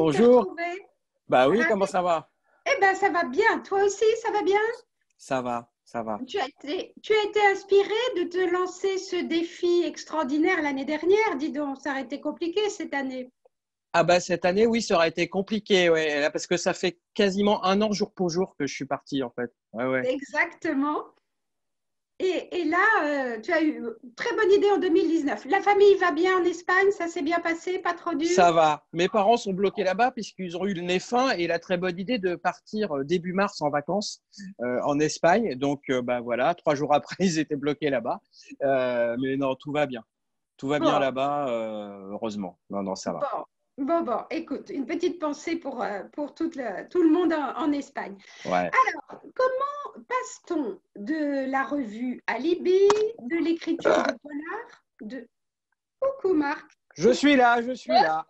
de te Bonjour. retrouver. Bah oui, Ah, comment ça va? eh ben, ça va bien. Toi aussi, ça va bien? Ça va, ça va. Tu as été inspiré de te lancer ce défi extraordinaire l'année dernière. Dis donc, ça aurait été compliqué cette année. Ah bah cette année, oui, ça aurait été compliqué, ouais, là, parce que ça fait quasiment un an jour pour jour que je suis parti en fait. Ouais, ouais. Exactement. Et là, tu as eu une très bonne idée en 2019. La famille va bien en Espagne, ça s'est bien passé, pas trop dur? Ça va. Mes parents sont bloqués là-bas puisqu'ils ont eu le nez fin et la très bonne idée de partir début mars en vacances en Espagne. Donc bah voilà, 3 jours après, ils étaient bloqués là-bas. Mais non, tout va bien. Tout va bien Bon, là-bas, heureusement. Non, non, ça va. bon, bon. Écoute, une petite pensée pour tout le monde en Espagne. Ouais. Alors, comment passe-t-on de la revue Alibi, de l'écriture de polar, coucou Marc, Je suis là, je suis là.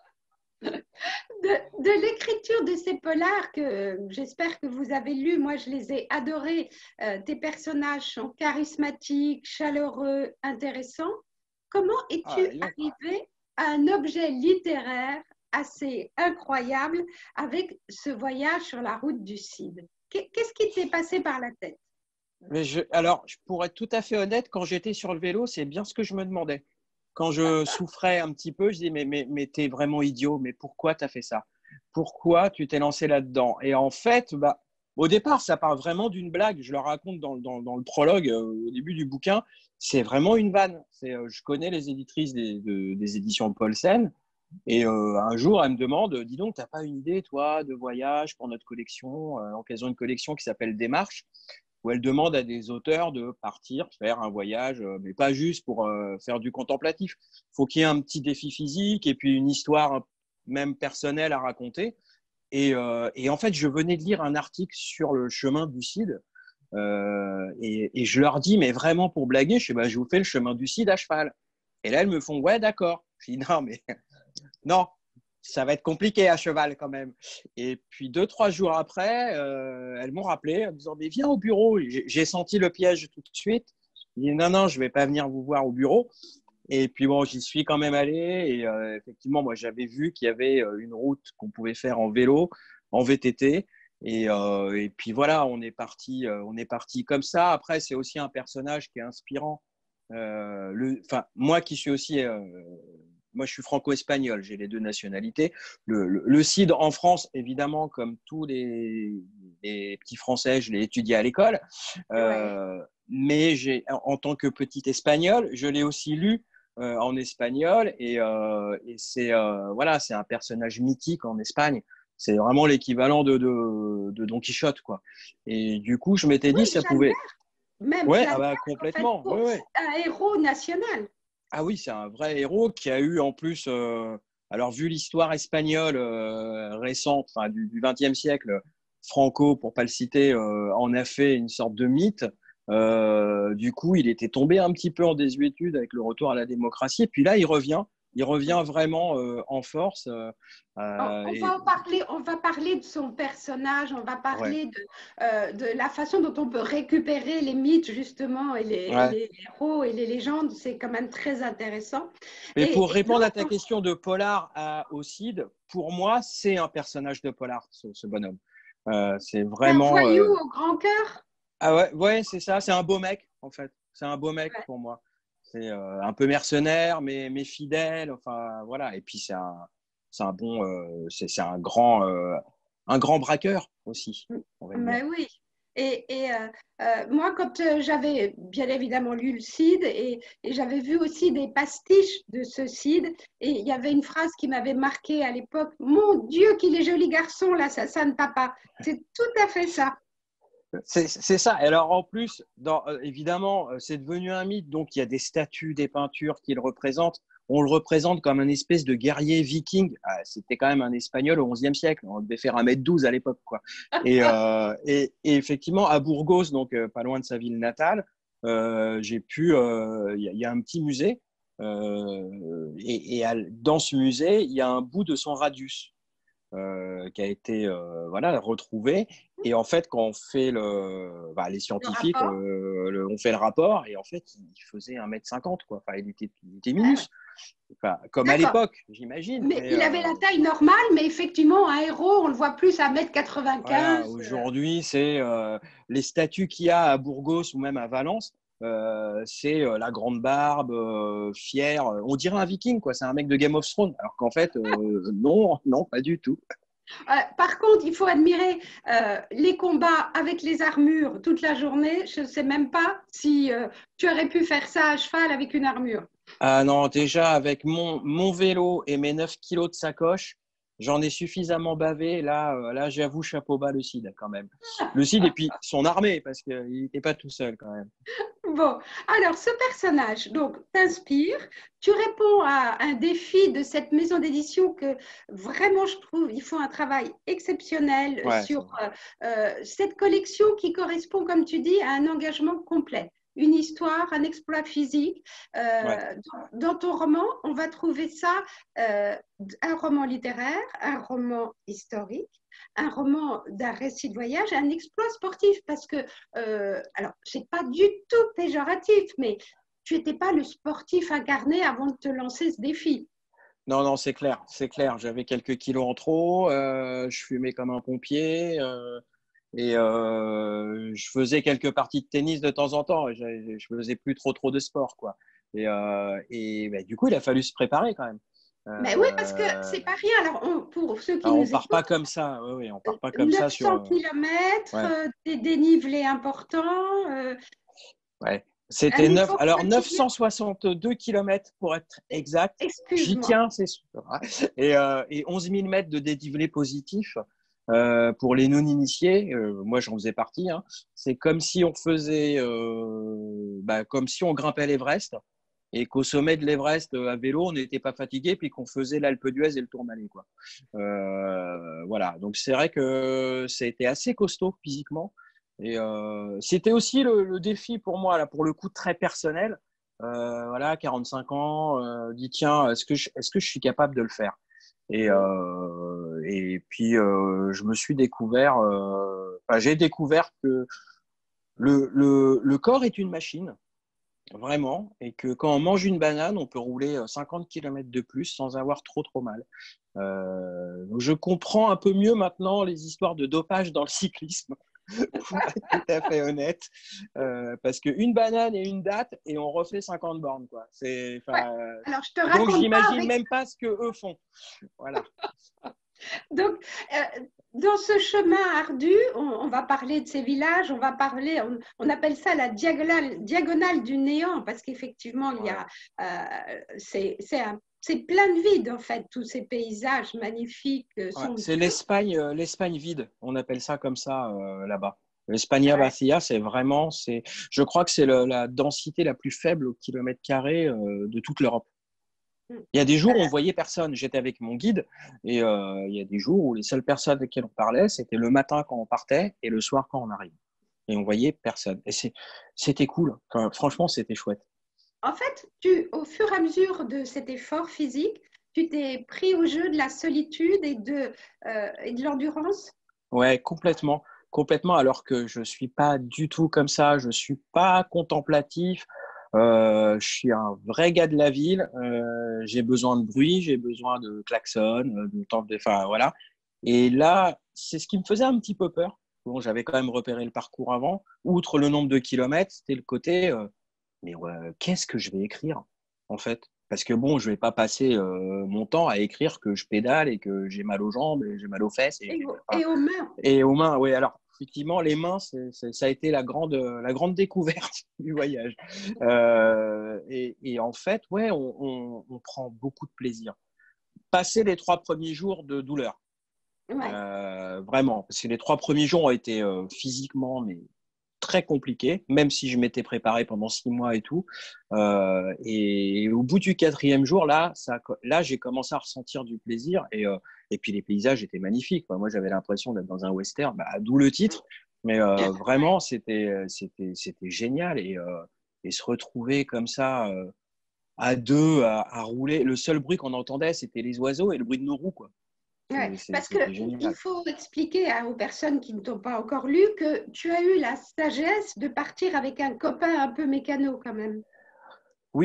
de l'écriture de ces polars que j'espère que vous avez lus. Moi, je les ai adorés. Tes personnages sont charismatiques, chaleureux, intéressants. Comment Ah, es-tu dis donc. arrivé à un objet littéraire assez incroyable avec ce voyage sur la route du Cid? Qu'est-ce qui t'est passé par la tête? Alors, pour être tout à fait honnête, quand j'étais sur le vélo, c'est bien ce que je me demandais. Quand je souffrais un petit peu, je dis mais t'es vraiment idiot, mais pourquoi t'as fait ça? Pourquoi tu t'es lancé là-dedans? Et en fait, bah, au départ, ça part vraiment d'une blague. Je le raconte dans le prologue, au début du bouquin. C'est vraiment une vanne. Je connais les éditrices des éditions Paulsen. Et un jour, elle me demande, dis donc, t'as pas une idée, toi, de voyage pour notre collection? Donc, elles ont une collection qui s'appelle Démarche où elle demande à des auteurs de partir faire un voyage, mais pas juste pour faire du contemplatif. Il faut qu'il y ait un petit défi physique et puis une histoire même personnelle à raconter. Et en fait, je venais de lire un article sur le chemin du Cid. Et je leur dis, mais vraiment pour blaguer, je vous fais le chemin du Cid à cheval. Et là, elles me font, ouais, d'accord. Je dis, non, mais non, ça va être compliqué à cheval quand même. Et puis 2, 3 jours après, elles m'ont rappelé en me disant mais viens au bureau. J'ai senti le piège tout de suite. J'ai dit non, non, je vais pas venir vous voir au bureau. Et puis bon, j'y suis quand même allé. Et effectivement, moi j'avais vu qu'il y avait une route qu'on pouvait faire en vélo, en VTT. Et puis voilà, on est parti comme ça. Après, c'est aussi un personnage qui est inspirant. Moi qui suis aussi moi, je suis franco-espagnol, j'ai les deux nationalités. Le CID en France, évidemment, comme tous les petits Français, je l'ai étudié à l'école. Ouais. Mais en tant que petit espagnol, je l'ai aussi lu en espagnol. Et voilà, c'est un personnage mythique en Espagne. C'est vraiment l'équivalent de Don Quichotte, quoi. Et du coup, je m'étais Oui, dit, ça Jeanne pouvait. d'Arc, même Ouais, Jeanne ah bah, d'Arc, en fait, complètement. Ouais, ouais. c'est un héros national. Ah oui, c'est un vrai héros qui a eu en plus, alors vu l'histoire espagnole récente, enfin du XXe siècle, Franco, pour pas le citer, en a fait une sorte de mythe. Du coup, il était tombé un petit peu en désuétude avec le retour à la démocratie. Et puis là, il revient vraiment en force. Et On va parler de son personnage, on va ouais, parler de la façon dont on peut récupérer les mythes, justement, et ouais. les héros et les légendes. C'est quand même très intéressant. Mais pour Et répondre à ta donc, question de polar au Cid, pour moi, c'est un personnage de polar, ce bonhomme. C'est un vraiment. voyou au grand cœur. Ah ouais, ouais, c'est ça. C'est un beau mec, en fait. C'est un beau mec Ouais. pour moi. C'est un peu mercenaire, mais fidèle. Enfin, voilà. Et puis, c'est un bon, c'est un grand braqueur aussi, on va dire. Mais oui. Moi, quand j'avais bien évidemment lu le Cid et j'avais vu aussi des pastiches de ce Cid, et il y avait une phrase qui m'avait marquée à l'époque. Mon Dieu, qu'il est joli garçon, là, ça ne papa. C'est tout à fait ça. C'est ça. Et alors, en plus, évidemment, c'est devenu un mythe. Donc, il y a des statues, des peintures qui le représentent. On le représente comme un espèce de guerrier viking. Ah, c'était quand même un Espagnol au XIe siècle. On devait faire 1,12 m à l'époque, quoi. Et effectivement, à Burgos, donc pas loin de sa ville natale, il y a un petit musée. Dans ce musée, il y a un bout de son radius qui a été voilà, retrouvé. Et en fait, quand on fait les Le scientifiques, rapport. on fait le rapport, et en fait, il faisait 1,50 m, quoi. Enfin, il était Ah ouais. minus. Enfin, comme à D'accord. l'époque, j'imagine. Mais il avait la taille normale, mais effectivement, un héros, on le voit plus à 1,95 m. Voilà, aujourd'hui, c'est les statues qu'il y a à Burgos ou même à Valence. C'est la grande barbe, fier. On dirait un viking, quoi. C'est un mec de Game of Thrones. Alors qu'en fait, non, non, pas du tout. Par contre, il faut admirer les combats avec les armures toute la journée. Je ne sais même pas si tu aurais pu faire ça à cheval avec une armure. Ah non, déjà, avec mon vélo et mes 9 kilos de sacoche, j'en ai suffisamment bavé. Là, j'avoue, chapeau bas le Cid, quand même. Le Cid et puis son armée, parce qu'il n'était pas tout seul, quand même. Bon, alors ce personnage donc t'inspire, tu réponds à un défi de cette maison d'édition que vraiment je trouve ils font un travail exceptionnel Ouais, c'est sur vrai. cette collection qui correspond, comme tu dis, à un engagement complet. Une histoire, un exploit physique. Ouais. Dans ton roman, on va trouver ça, un roman littéraire, un roman historique, un roman d'un récit de voyage, un exploit sportif, parce que alors, c'est pas du tout péjoratif, mais tu n'étais pas le sportif incarné avant de te lancer ce défi. Non, non, c'est clair, c'est clair. J'avais quelques kilos en trop, je fumais comme un pompier et je faisais quelques parties de tennis de temps en temps. Je faisais plus trop de sport, quoi. Et bah, du coup, il a fallu se préparer quand même. Mais oui, parce que Euh, c'est pas rien. Alors, pour ceux qui alors, on nous part pas écoutent, comme ça. Oui, oui, on part pas comme ça sur. 900 kilomètres, Ouais, des dénivelés importants, ouais. un C'était 9, effort alors quotidien. 962 kilomètres pour être exact. J'y Excuse-moi. tiens, c'est sûr. Et 11 000 mètres de dénivelé positif. Pour les non-initiés, moi j'en faisais partie, hein. C'est comme si on faisait, comme si on grimpait l'Everest et qu'au sommet de l'Everest à vélo, on n'était pas fatigué, puis qu'on faisait l'Alpe d'Huez et le Tourmalet, quoi. Voilà, donc c'est vrai que c'était assez costaud physiquement. Et c'était aussi le défi pour moi, là, pour le coup, très personnel. Voilà, 45 ans, dit tiens, est-ce que je suis capable de le faire? Et puis, je me suis découvert, j'ai découvert que le corps est une machine, vraiment, et que quand on mange une banane, on peut rouler 50 km de plus sans avoir trop mal. Donc je comprends un peu mieux maintenant les histoires de dopage dans le cyclisme, pour être tout à fait honnête, parce qu'une banane et une date, et on refait 50 bornes, quoi. Ouais. Alors, je te Donc, raconte pas j'imagine avec. même pas ce que eux font. Voilà. Donc, dans ce chemin ardu, on va parler de ces villages, on va parler, on appelle ça la diagonale du néant, parce qu'effectivement, il y Ouais. a, c'est plein de vide, en fait, tous ces paysages magnifiques, Ouais, c'est somptueux. l'Espagne vide, on appelle ça comme ça là-bas. L'Espagne Ouais. vacía, je crois que c'est la densité la plus faible au kilomètre carré de toute l'Europe. Il y a des jours où on voyait personne. J'étais avec mon guide et il y a des jours où les seules personnes avec qui on parlait, c'était le matin quand on partait et le soir quand on arrivait. Et on voyait personne. Et c'était cool. Enfin, franchement, c'était chouette. En fait, au fur et à mesure de cet effort physique, tu t'es pris au jeu de la solitude et de l'endurance. Ouais, complètement. Complètement, alors que je suis pas du tout comme ça. Je suis pas contemplatif. Je suis un vrai gars de la ville. J'ai besoin de bruit, j'ai besoin de klaxon, enfin voilà. Et là, c'est ce qui me faisait un petit peu peur. Bon, j'avais quand même repéré le parcours avant. Outre le nombre de kilomètres, c'était le côté, mais ouais, qu'est-ce que je vais écrire en fait? Parce que bon, je vais pas passer mon temps à écrire que je pédale et que j'ai mal aux jambes et j'ai mal aux fesses Et aux mains. et aux mains. Oui, alors effectivement, les mains, ça a été la grande découverte du voyage. Et en fait, ouais, on prend beaucoup de plaisir. Passer les 3 premiers jours de douleur, Ouais. vraiment, parce que les 3 premiers jours ont été physiquement, mais très compliqué, même si je m'étais préparé pendant 6 mois et tout. Et au bout du 4e jour, là, j'ai commencé à ressentir du plaisir. Et puis les paysages étaient magnifiques. Moi, j'avais l'impression d'être dans un western, d'où le titre. Mais vraiment, c'était génial. Et se retrouver comme ça, à deux, à rouler. Le seul bruit qu'on entendait, c'était les oiseaux et le bruit de nos roues, quoi. Ouais, parce C'était qu'il génial. faut expliquer aux personnes qui ne t'ont pas encore lu que tu as eu la sagesse de partir avec un copain un peu mécano quand même. Oui,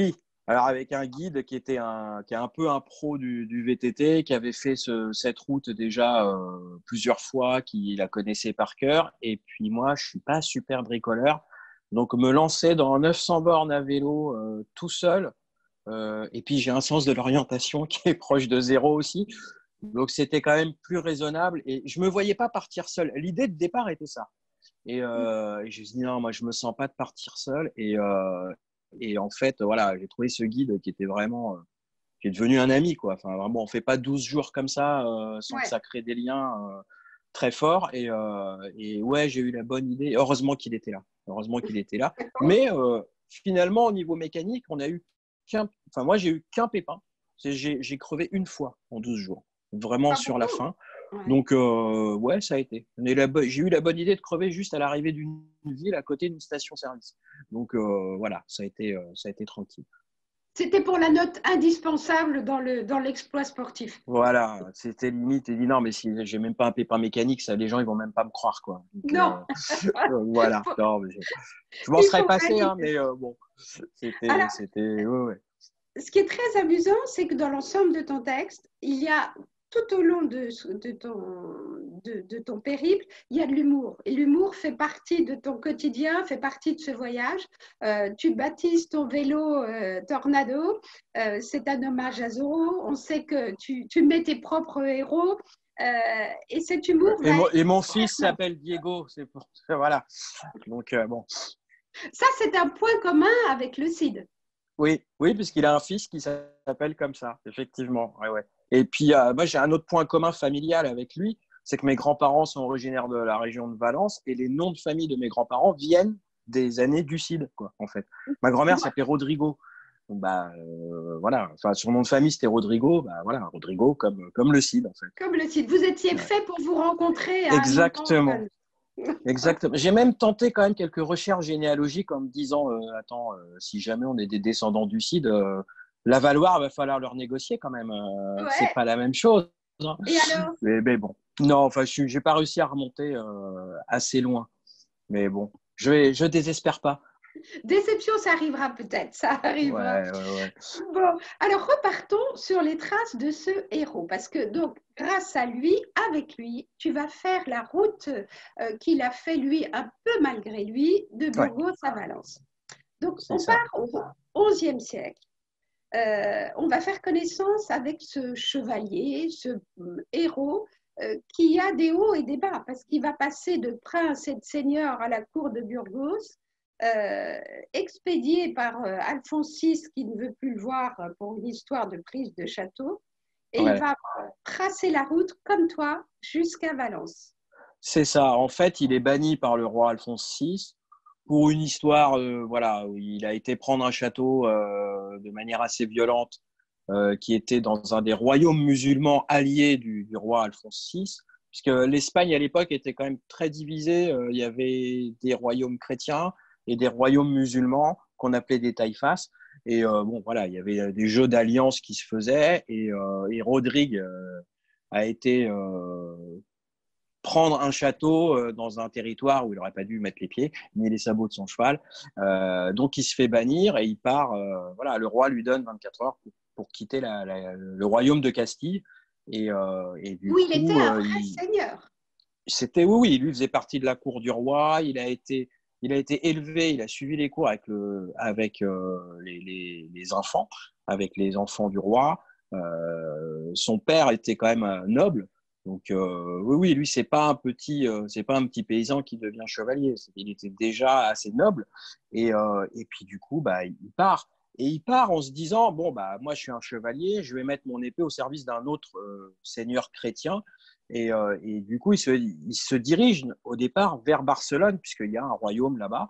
Alors, avec un guide qui est un peu un pro du VTT, qui avait fait cette route déjà plusieurs fois, qui la connaissait par cœur. Et puis moi, je suis pas super bricoleur. Donc, me lancer dans 900 bornes à vélo tout seul. Et puis, j'ai un sens de l'orientation qui est proche de zéro aussi. Donc, c'était quand même plus raisonnable. Et je me voyais pas partir seul. L'idée de départ était ça. Et je me suis dit, non, moi, je me sens pas de partir seul. Et en fait, voilà, j'ai trouvé ce guide qui était vraiment, qui est devenu un ami, quoi. Enfin, vraiment, on fait pas 12 jours comme ça sans que Ouais. ça crée des liens très forts. Et ouais, j'ai eu la bonne idée. Heureusement qu'il était là. Heureusement qu'il était là. Mais finalement, au niveau mécanique, enfin, moi, j'ai eu qu'un pépin. J'ai crevé une fois en 12 jours, vraiment Pas sur la beaucoup. fin. Ouais. Donc, ouais, ça a été. J'ai eu la bonne idée de crever juste à l'arrivée d'une ville à côté d'une station-service. Donc, voilà, ça a été tranquille. C'était pour la note indispensable dans l'exploit sportif. Voilà, c'était limite. Et dit non, mais si j'ai même pas un pépin mécanique, ça, les gens, ils vont même pas me croire, quoi. Donc, Non, voilà. Non, mais je m'en il serais faut passé, hein, valider. mais bon, Alors, c'était, ouais, ouais. ce qui est très amusant, c'est que dans l'ensemble de ton texte, il y a tout au long de ton périple, il y a de l'humour. Et l'humour fait partie de ton quotidien, fait partie de ce voyage. Tu baptises ton vélo Tornado. C'est un hommage à Zorro. On sait que tu mets tes propres héros. Et cet humour va être Et mon fils permanent. s'appelle Diego, c'est pour voilà. Donc, bon. Ça, c'est un point commun avec le CID. Oui, oui, puisqu'il a un fils qui s'appelle comme ça, effectivement. Ouais, ouais. Et puis, moi, j'ai un autre point commun familial avec lui, c'est que mes grands-parents sont originaires de la région de Valence et les noms de famille de mes grands-parents viennent des années du Cid, quoi, en fait. Ma grand-mère Moi, s'appelait Rodrigo. Donc, bah, voilà. Enfin, son nom de famille, c'était Rodrigo. Bah, voilà, Rodrigo comme le Cid, en fait. comme le CID, vous étiez Ouais. fait pour vous rencontrer à un moment Exactement. donné. Exactement. J'ai même tenté quand même quelques recherches généalogiques en me disant, attends, si jamais on est des descendants du Cid, la Valoire, va falloir leur négocier quand même. C'est Ouais. pas la même chose, hein. Et alors, Mais bon, non, enfin, j'ai pas réussi à remonter assez loin. Mais bon, je désespère pas. déception, ça arrivera peut-être, ça arrivera. Ouais, ouais, ouais. Bon, alors repartons sur les traces de ce héros, parce que donc, grâce à lui, avec lui, tu vas faire la route qu'il a fait lui, un peu malgré lui, de Ouais, Burgos à Valence. Donc, c'est on ça. part au XIe siècle. On va faire connaissance avec ce chevalier, ce héros, qui a des hauts et des bas, parce qu'il va passer de prince et de seigneur à la cour de Burgos, euh, expédié par Alphonse VI, qui ne veut plus le voir pour une histoire de prise de château, et il Ouais. va tracer la route comme toi jusqu'à Valence. C'est ça. En fait, il est banni par le roi Alphonse VI pour une histoire, voilà, où il a été prendre un château de manière assez violente, qui était dans un des royaumes musulmans alliés du roi Alphonse VI, puisque l'Espagne à l'époque était quand même très divisée. Il y avait des royaumes chrétiens et des royaumes musulmans qu'on appelait des taïfas. Et bon, voilà, il y avait des jeux d'alliance qui se faisaient. Et Rodrigue a été prendre un château dans un territoire où il n'aurait pas dû mettre les pieds, ni les sabots de son cheval. Donc il se fait bannir et il part. Voilà, le roi lui donne 24 heures pour quitter le royaume de Castille. Et du Où il était coup, un vrai seigneur. c'était oui, oui, lui faisait partie de la cour du roi. Il a été élevé, il a suivi les cours avec les enfants, avec les enfants du roi. Son père était quand même noble. Donc oui, oui, lui c'est pas un petit paysan qui devient chevalier. Il était déjà assez noble. Et puis du coup, bah il part. Et il part en se disant bon bah moi je suis un chevalier, je vais mettre mon épée au service d'un autre seigneur chrétien. Et du coup, il se dirige au départ vers Barcelone, puisqu'il y a un royaume là-bas,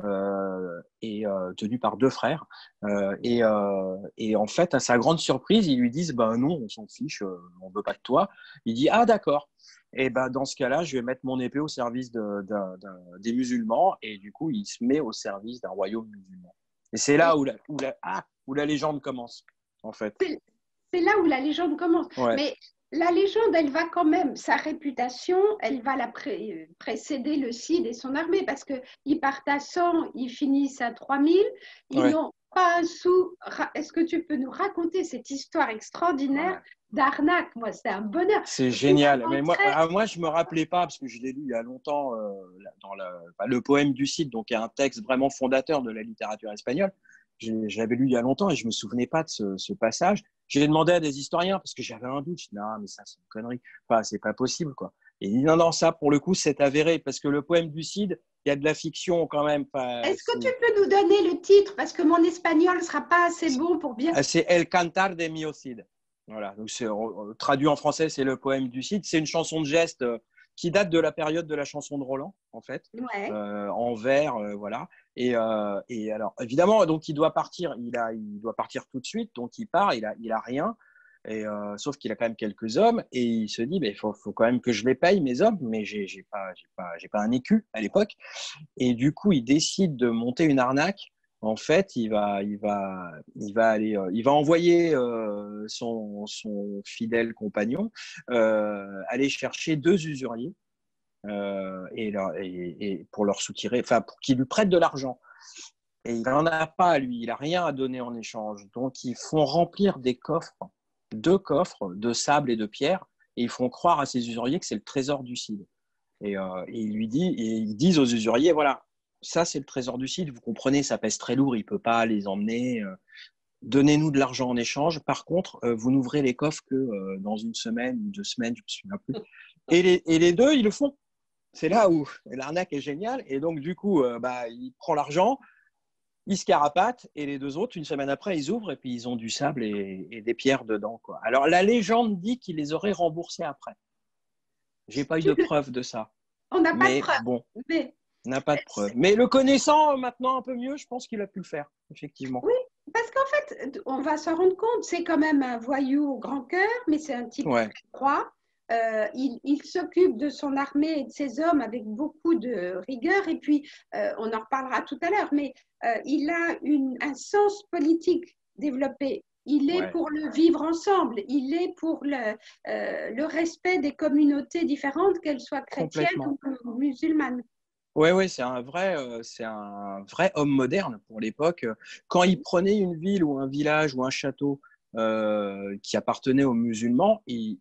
tenu par deux frères. Et en fait, à sa grande surprise, ils lui disent ben non, on s'en fiche, on veut pas de toi. Il dit ah d'accord. Et ben dans ce cas-là, je vais mettre mon épée au service des musulmans. Et du coup, il se met au service d'un royaume musulman. Et c'est Et là où la légende commence, en fait. c'est là où la légende commence. Ouais, Mais la légende, elle va quand même, sa réputation, elle va précéder le Cid et son armée, parce qu'ils partent à 100, ils finissent à 3000. Ils ouais. n'ont pas un sou. Est-ce que tu peux nous raconter cette histoire extraordinaire d'arnaque? Moi, c'est un bonheur. C'est génial. Mais moi, je me rappelais pas, parce que je l'ai lu il y a longtemps dans le poème du Cid, donc il y a un texte vraiment fondateur de la littérature espagnole. J'avais lu il y a longtemps et je me souvenais pas de ce passage. J'ai demandé à des historiens parce que j'avais un doute. Je dis, non, mais ça, c'est une connerie. Enfin, c'est pas possible, quoi. Et il dit, non, non, ça, pour le coup, c'est avéré parce que le poème du Cid, il y a de la fiction quand même. Est-ce que tu peux nous donner le titre? Parce que mon espagnol ne sera pas assez bon pour bien. C'est El Cantar de Mio Cid. Voilà, donc traduit en français, c'est le poème du Cid. C'est une chanson de geste qui date de la période de la chanson de Roland, en fait, en vers, voilà. Et alors, évidemment, donc il doit partir. Il doit partir tout de suite, donc il part. Il a rien. Et sauf qu'il a quand même quelques hommes et il se dit, il faut quand même que je les paye mes hommes, mais j'ai pas un écu à l'époque. Et du coup, il décide de monter une arnaque. En fait, il va envoyer son fidèle compagnon aller chercher deux usuriers et pour leur soutirer, enfin pour qu'ils lui prêtent de l'argent. Et il n'en a pas, lui, il n'a rien à donner en échange. Donc, ils font remplir deux coffres de sable et de pierre, et ils font croire à ces usuriers que c'est le trésor du Cid. Et ils disent aux usuriers, voilà, ça c'est le trésor du Cid, vous comprenez, ça pèse très lourd, il ne peut pas les emmener. Donnez-nous de l'argent en échange. Par contre, vous n'ouvrez les coffres que dans une semaine ou 2 semaines, je ne me souviens plus. Et les deux, ils le font. C'est là où l'arnaque est géniale. Et donc, du coup, il prend l'argent, il se carapate, et les deux autres, une semaine après, ils ouvrent et puis ils ont du sable et des pierres dedans, quoi. Alors, la légende dit qu'il les aurait remboursés après. J'ai pas eu de preuve de ça. On n'a pas de preuve. Bon, on n'a pas de preuve. Mais le connaissant maintenant un peu mieux, je pense qu'il a pu le faire, effectivement. Oui, parce qu'en fait, on va s'en rendre compte, c'est quand même un voyou au grand cœur, mais c'est un type très droit. Il s'occupe de son armée et de ses hommes avec beaucoup de rigueur. Et puis, on en reparlera tout à l'heure, mais il a un sens politique développé. Il est pour le vivre ensemble. Il est pour le respect des communautés différentes, qu'elles soient chrétiennes ou musulmanes. Oui, c'est un vrai homme moderne pour l'époque. Quand il prenait une ville ou un village ou un château qui appartenait aux musulmans, il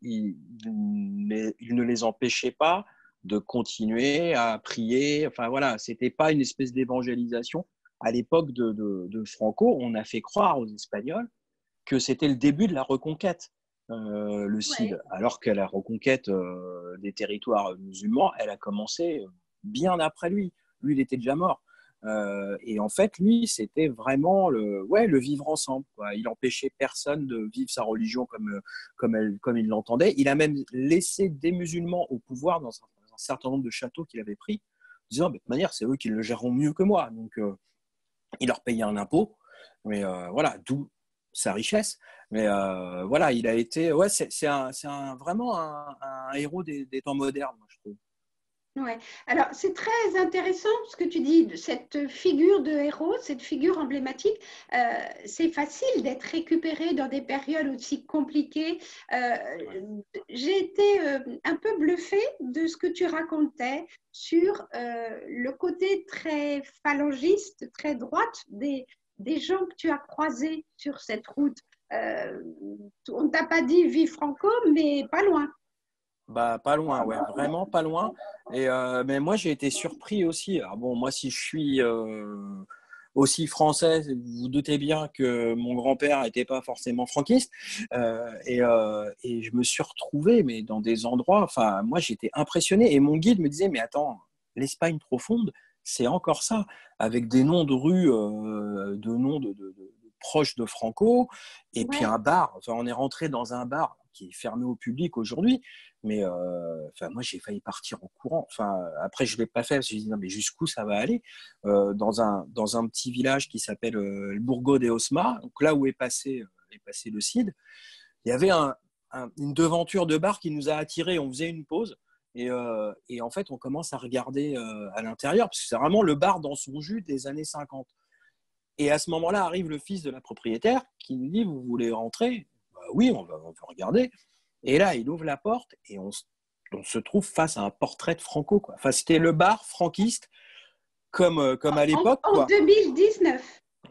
ne les empêchait pas de continuer à prier. Enfin voilà, c'était pas une espèce d'évangélisation. À l'époque de Franco, on a fait croire aux Espagnols que c'était le début de la reconquête, le Cid, alors que la reconquête des territoires musulmans, elle a commencé bien après lui. Lui, il était déjà mort. Et en fait, lui, c'était vraiment le vivre ensemble, quoi. Il empêchait personne de vivre sa religion comme il l'entendait. Il a même laissé des musulmans au pouvoir dans un certain nombre de châteaux qu'il avait pris, disant, de toute manière, c'est eux qui le géreront mieux que moi. Donc, il leur payait un impôt. Mais voilà, d'où sa richesse. Mais voilà, il a été... Ouais, c'est vraiment un héros des temps modernes, moi, je trouve. Ouais. Alors, c'est très intéressant ce que tu dis de cette figure de héros, cette figure emblématique. C'est facile d'être récupéré dans des périodes aussi compliquées. J'ai été un peu bluffée de ce que tu racontais sur le côté très phalangiste, très droite des gens que tu as croisés sur cette route. On ne t'a pas dit vive Franco, mais pas loin. Pas loin, ouais, vraiment pas loin. Mais moi, j'ai été surpris aussi. Alors bon, moi, si je suis aussi français, vous vous doutez bien que mon grand-père n'était pas forcément franquiste. Et je me suis retrouvé mais dans des endroits, enfin, moi, j'étais impressionné. Et mon guide me disait, mais attends, l'Espagne profonde, c'est encore ça, avec des noms de rues, de noms de proches de Franco, et puis un bar. Enfin, on est rentré dans un bar qui est fermé au public aujourd'hui. Mais moi, j'ai failli partir en courant. Enfin, après, je ne l'ai pas fait parce que je me suis dit, non, mais jusqu'où ça va aller dans un petit village qui s'appelle le Burgo de Osma, donc là où est passé le Cid, il y avait une devanture de bar qui nous a attirés. On faisait une pause et en fait, on commence à regarder à l'intérieur parce que c'est vraiment le bar dans son jus des années 50. Et à ce moment-là, arrive le fils de la propriétaire qui nous dit, vous voulez rentrer? Oui, on va regarder. Et là, il ouvre la porte et on se trouve face à un portrait de Franco, quoi. Enfin, c'était le bar franquiste comme à l'époque. En 2019.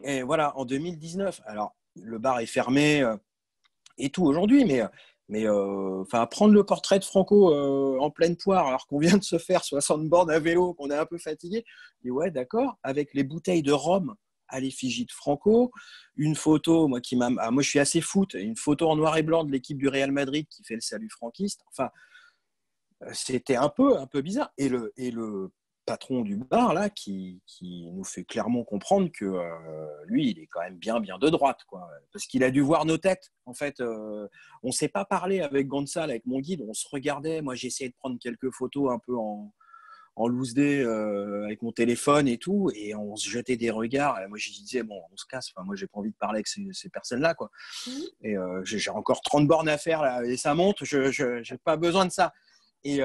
Et voilà, en 2019. Alors, le bar est fermé et tout aujourd'hui, mais prendre le portrait de Franco en pleine poire, alors qu'on vient de se faire 60 bornes à vélo, qu'on est un peu fatigué, je dis ouais, d'accord, avec les bouteilles de rhum à l'effigie de Franco, une photo, moi je suis assez foot, une photo en noir et blanc de l'équipe du Real Madrid qui fait le salut franquiste. Enfin, c'était un peu bizarre. Et le patron du bar, là, qui nous fait clairement comprendre que lui, il est quand même bien de droite, quoi. Parce qu'il a dû voir nos têtes. En fait, on ne s'est pas parlé avec Gonzal, avec mon guide. On se regardait. Moi, j'essayais de prendre quelques photos un peu en loose day avec mon téléphone et tout. Et on se jetait des regards. Et moi, je disais, bon, on se casse. Enfin, moi, j'ai pas envie de parler avec ces personnes-là, quoi. Et j'ai encore 30 bornes à faire, là, et ça monte. Je n'ai pas besoin de ça. Et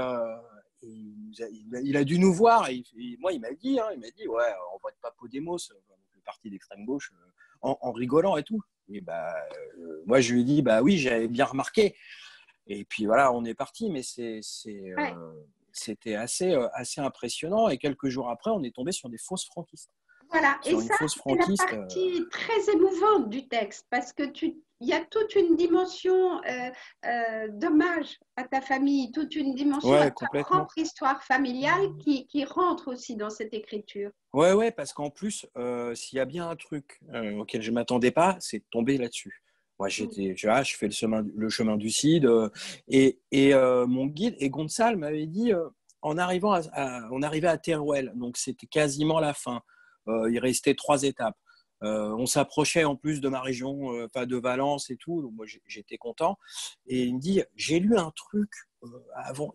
il a dû nous voir. Et moi, il m'a dit, ouais, on vote pas Podemos, le parti d'extrême gauche, en rigolant et tout. Et moi, je lui ai dit, bah oui, j'avais bien remarqué. Et puis voilà, on est parti. Mais Ouais. c'était assez impressionnant. Et quelques jours après, on est tombé sur des fausses franquistes. Voilà, et Sur une ça, fausse c'est la franquiste. partie très émouvante du texte, parce que il y a toute une dimension d'hommage à ta famille, toute une dimension à Ouais, ta complètement. propre histoire familiale qui rentre aussi dans cette écriture. Ouais, parce qu'en plus, s'il y a bien un truc auquel je ne m'attendais pas, c'est de tomber là-dessus. Moi, Mm. je fais le chemin du Cid et mon guide et Gonzal m'avait dit en arrivant on arrivait à Teruel, donc c'était quasiment la fin. Il restait 3 étapes. On s'approchait en plus de ma région, pas de Valence et tout, donc moi j'étais content. Et il me dit, j'ai lu un truc avant,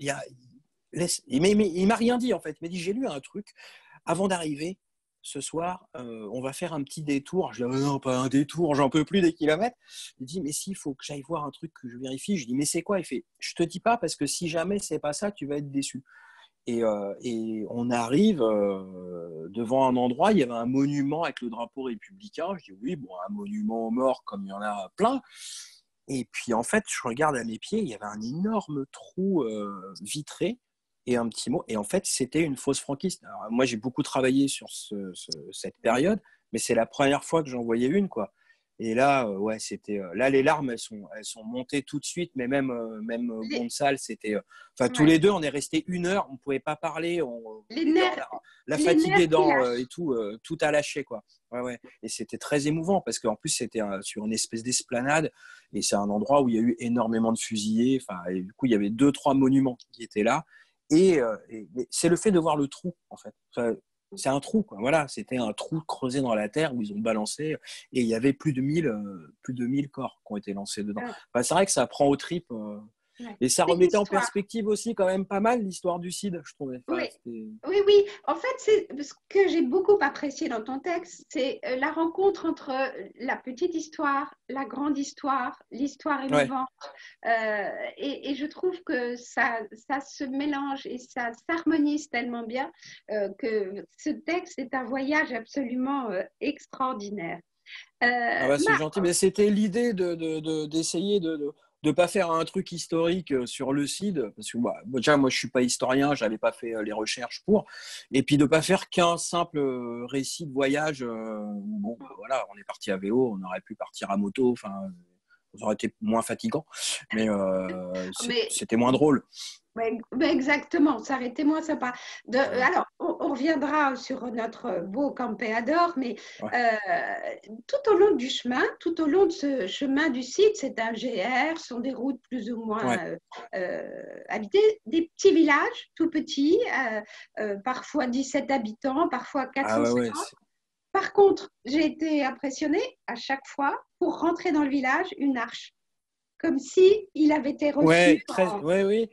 il m'a rien dit en fait, il m'a dit, j'ai lu un truc avant d'arriver ce soir, on va faire un petit détour. Je dis, non, pas un détour, j'en peux plus des kilomètres. Il dit, mais si, il faut que j'aille voir un truc que je vérifie. Je dis, mais c'est quoi? Il fait, je te dis pas parce que si jamais c'est pas ça, tu vas être déçu. Et on arrive devant un endroit, il y avait un monument avec le drapeau républicain. Je dis, oui, bon, un monument aux morts comme il y en a plein. Et puis en fait, je regarde à mes pieds, il y avait un énorme trou vitré et un petit mot. Et en fait, c'était une fausse franquiste. Alors, moi, j'ai beaucoup travaillé sur cette période, mais c'est la première fois que j'en voyais une, quoi. Et là, ouais, c'était là les larmes, elles sont montées tout de suite. Mais même Les, Gonzal, c'était, enfin tous ouais, les deux, on est restés 1 heure, on pouvait pas parler, les les deux, nerfs, la les fatigue nerfs qui aidant et lâchent. tout a lâché, quoi. Ouais. Et c'était très émouvant parce qu'en plus c'était sur une espèce d'esplanade et c'est un endroit où il y a eu énormément de fusillés. Enfin, et du coup, il y avait 2, 3 monuments qui étaient là. Mais c'est le fait de voir le trou, en fait. Enfin, c'est un trou, quoi. Voilà, c'était un trou creusé dans la terre où ils ont balancé et il y avait plus de 1000 corps qui ont été lancés dedans. Ouais, Enfin, c'est vrai que ça prend aux tripes. ouais. Et ça C'est remettait en l'histoire. perspective aussi quand même pas mal l'histoire du CID, je trouvais. Oui, Enfin, c'était... oui. En fait, c'est ce que j'ai beaucoup apprécié dans ton texte, c'est la rencontre entre la petite histoire, la grande histoire, l'histoire Ouais. émouvante. Et je trouve que ça se mélange et ça s'harmonise tellement bien que ce texte est un voyage absolument extraordinaire. Ah bah, c'est Marc, gentil, mais c'était l'idée d'essayer de pas faire un truc historique sur le CID, parce que déjà moi je suis pas historien, j'avais pas fait les recherches pour, et puis de pas faire qu'un simple récit de voyage. Où, bon, voilà, on est parti à vélo, on aurait pu partir à moto, enfin, ça aurait été moins fatigant, mais mais c'était moins drôle. ouais, exactement, ça aurait été moins sympa. Ouais. Alors, on reviendra sur notre beau Campéador, mais Ouais. euh, tout au long du chemin, tout au long de ce chemin du site, c'est un GR, ce sont des routes plus ou moins Ouais. habitées, des petits villages tout petits, parfois 17 habitants, parfois Ah ouais, 450. Par contre, j'ai été impressionnée à chaque fois pour rentrer dans le village, une arche, comme si il avait été reçu ouais, ouais, oui.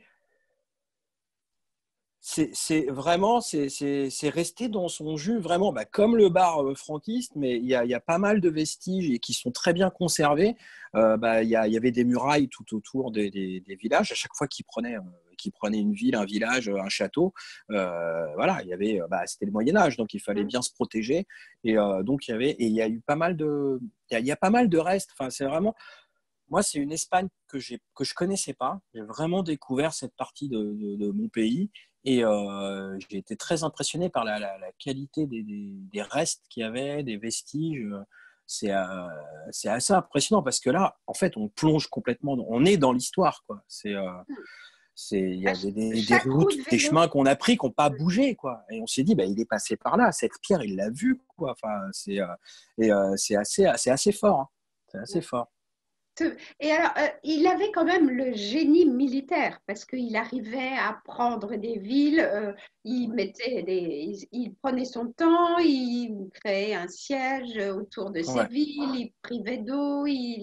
C'est resté dans son jus vraiment comme le bar franquiste, mais il y a pas mal de vestiges et qui sont très bien conservés. Il y avait des murailles tout autour des villages à chaque fois qu'ils prenaient une ville, un village, un château. Voilà, c'était le Moyen Âge, donc il fallait bien se protéger. Et donc il y a eu pas mal il y a pas mal de restes. Enfin, c'est vraiment, moi, c'est une Espagne que je connaissais pas. J'ai vraiment découvert cette partie de mon pays. Et j'ai été très impressionné par la qualité des restes qu'il y avait, des vestiges. C'est assez impressionnant parce que là, en fait, on plonge complètement, on est dans l'histoire, quoi. Il y a des Chaque roue routes, de des vélo. chemins qu'on a pris qui n'ont pas bougé, quoi. Et on s'est dit, bah, il est passé par là, cette pierre, il l'a vue, quoi. Enfin, c'est assez fort, hein. C'est assez fort. Et alors, il avait quand même le génie militaire parce qu'il arrivait à prendre des villes, il prenait son temps, il créait un siège autour de ces Ouais. villes, il privait d'eau,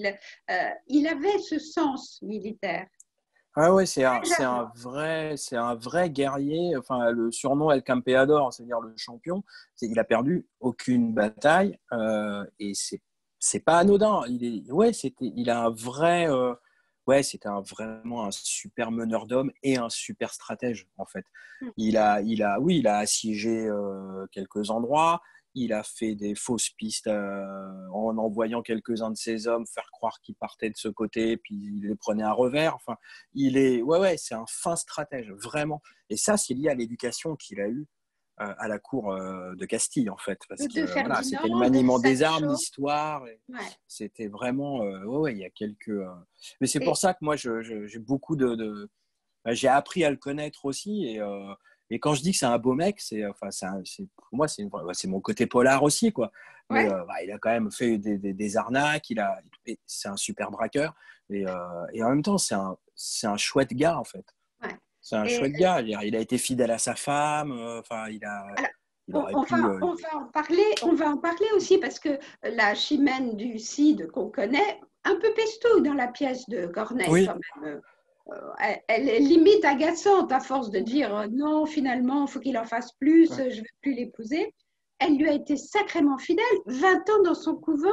il avait ce sens militaire. Ah ouais, J'avoue. c'est un vrai guerrier. Enfin, le surnom El Campeador, c'est-à-dire le champion, il a perdu aucune bataille et c'est pas anodin. Il a un vrai, vraiment un super meneur d'hommes et un super stratège en fait. Oui, il a assiégé quelques endroits. Il a fait des fausses pistes en envoyant quelques-uns de ses hommes faire croire qu'ils partaient de ce côté, puis il les prenait à revers. Enfin, c'est un fin stratège, vraiment. Et ça, c'est lié à l'éducation qu'il a eue à la cour de Castille, en fait, parce que De voilà, c'était le Ferdinand, de maniement des armes, Sancho. l'histoire. Ouais. C'était vraiment, il y a quelques. Mais c'est pour Et ça que moi, j'ai beaucoup j'ai appris à le connaître aussi. Et quand je dis que c'est un beau mec, pour moi, c'est mon côté polar aussi, quoi. Mais ouais, il a quand même fait des arnaques, c'est un super braqueur. Et en même temps, c'est un chouette gars, en fait. ouais. C'est un Et chouette gars. Il a été fidèle à sa femme. alors, Il aurait pu. on va en parler aussi parce que la chimène du Cid qu'on connaît, un peu pestou dans la pièce de Corneille Oui, quand même. Elle est limite agaçante à force de dire non, finalement, il faut qu'il en fasse plus, ouais, je ne veux plus l'épouser. Elle lui a été sacrément fidèle, 20 ans dans son couvent.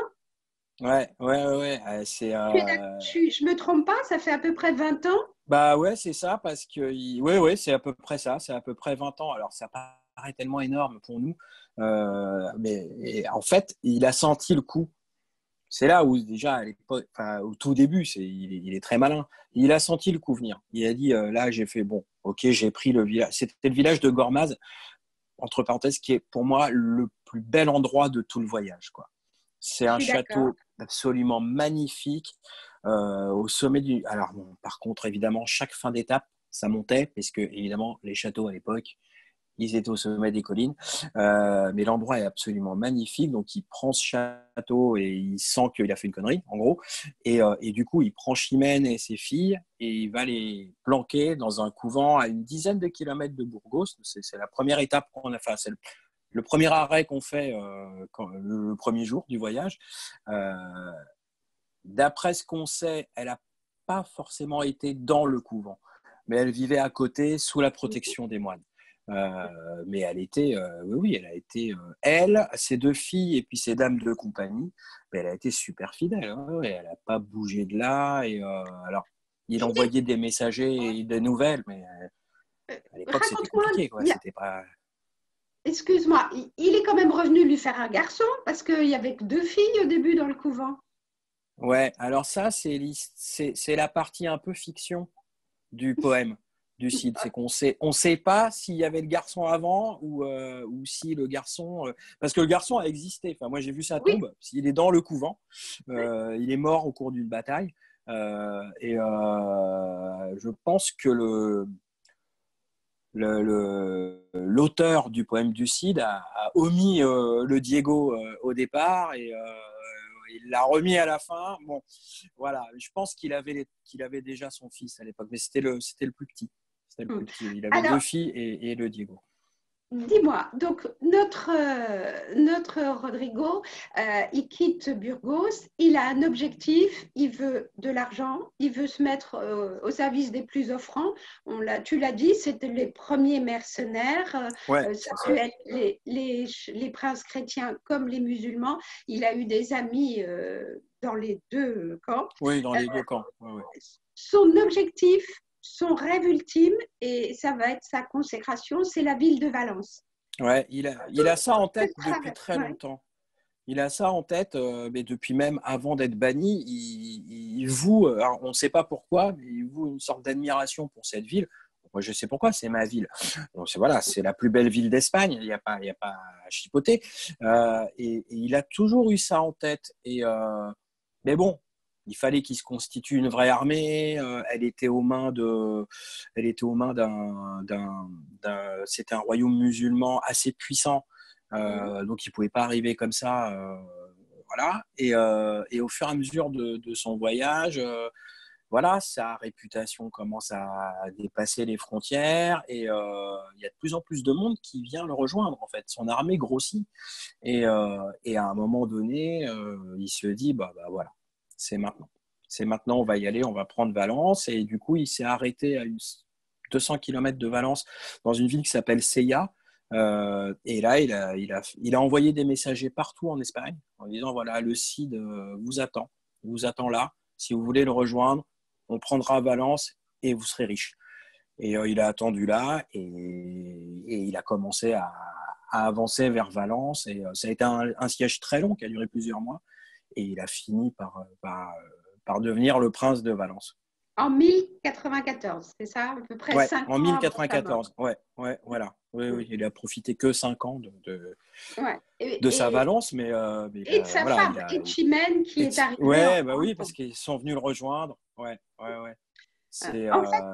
ouais. Je me trompe pas, ça fait à peu près 20 ans. Bah ouais, c'est ça, parce que ouais, c'est à peu près ça, c'est à peu près 20 ans. Alors ça paraît tellement énorme pour nous, mais en fait, il a senti le coup. C'est là où déjà, à l'époque, enfin, au tout début, il est très malin. Il a senti le coup venir. Il a dit, là, j'ai fait, bon, ok, j'ai pris le village. C'était le village de Gormaz, entre parenthèses, qui est pour moi le plus bel endroit de tout le voyage, quoi. C'est Je un suis d'accord. château absolument magnifique au sommet du. Alors, bon, par contre, évidemment, chaque fin d'étape, ça montait, parce que, évidemment, les châteaux à l'époque, ils étaient au sommet des collines. Mais l'endroit est absolument magnifique. Donc, il prend ce château et il sent qu'il a fait une connerie, en gros. Et du coup, il prend Chimène et ses filles et il va les planquer dans un couvent à une dizaine de kilomètres de Burgos. C'est la première étape qu'on a fait. C'est le premier arrêt qu'on fait le premier jour du voyage. Euh, D'après ce qu'on sait, elle n'a pas forcément été dans le couvent, mais elle vivait à côté sous la protection des moines. Mais elle était, oui, elle a été, elle, ses deux filles et puis ses dames de compagnie, mais elle a été super fidèle. Hein, ouais, elle n'a pas bougé de là. Alors, il envoyait des messagers et des nouvelles, mais à l'époque, c'était Raconte-moi, compliqué, quoi. C'était pas. excuse-moi, il est quand même revenu lui faire un garçon parce qu'il y avait que deux filles au début dans le couvent. Ouais, alors ça, c'est la partie un peu fiction du poème du Cid. C'est on sait pas s'il y avait le garçon avant ou si le garçon. Parce que le garçon a existé. Enfin, moi, j'ai vu sa Oui, tombe. Il est dans le couvent. oui. Il est mort au cours d'une bataille. Je pense que l'auteur du poème du Cid a omis le Diego au départ et il l'a remis à la fin. Bon, voilà, je pense qu'il avait déjà son fils à l'époque, mais c'était le plus petit. C'était le Hmm. plus petit. Il avait deux Alors, filles et le Diego. dis-moi, donc notre Rodrigo, il quitte Burgos, il a un objectif, il veut de l'argent, il veut se mettre au service des plus offrants. Tu l'as dit, c'était les premiers mercenaires, Ouais, ça c'est peut ça. être les princes chrétiens comme les musulmans. Il a eu des amis dans les deux camps. Oui, dans Euh, les deux camps. Ouais, ouais. Son objectif, son rêve ultime, et ça va être sa consécration, c'est la ville de Valence. Ouais, il a ça en Tout tête depuis travers, très ouais. longtemps. Il a ça en tête, mais depuis même avant d'être banni, il voue, alors on ne sait pas pourquoi, mais il voue une sorte d'admiration pour cette ville. Moi, je sais pourquoi, c'est ma ville. Donc, voilà, c'est la plus belle ville d'Espagne, il n'y a pas à chipoter. Et il a toujours eu ça en tête. Mais bon, il fallait qu'il se constitue une vraie armée. Elle était aux mains c'était un royaume musulman assez puissant. Donc, il ne pouvait pas arriver comme ça. Voilà. Et au fur et à mesure de son voyage, voilà, sa réputation commence à dépasser les frontières et il y a de plus en plus de monde qui vient le rejoindre, en fait. Son armée grossit et à un moment donné, il se dit, bah voilà, c'est maintenant. C'est maintenant, on va y aller, on va prendre Valence. Et du coup, il s'est arrêté à 200 km de Valence dans une ville qui s'appelle Sella. Et là, il a envoyé des messagers partout en Espagne en disant, voilà, le Cid vous attend là. Si vous voulez le rejoindre, on prendra Valence et vous serez riche. Et il a attendu là et il a commencé à avancer vers Valence. Et ça a été un siège très long qui a duré plusieurs mois. Et il a fini par devenir le prince de Valence. En 1094, c'est ça, à peu près Ouais, 5 en ans avant sa mort. 1094. Ouais, voilà. Oui, il a profité que 5 ans Ouais. de sa Valence, mais Et de sa voilà, femme, Etchimène, qui est arrivée en ouais, bah France. oui, parce qu'ils sont venus le rejoindre. Ouais. C'est En fait,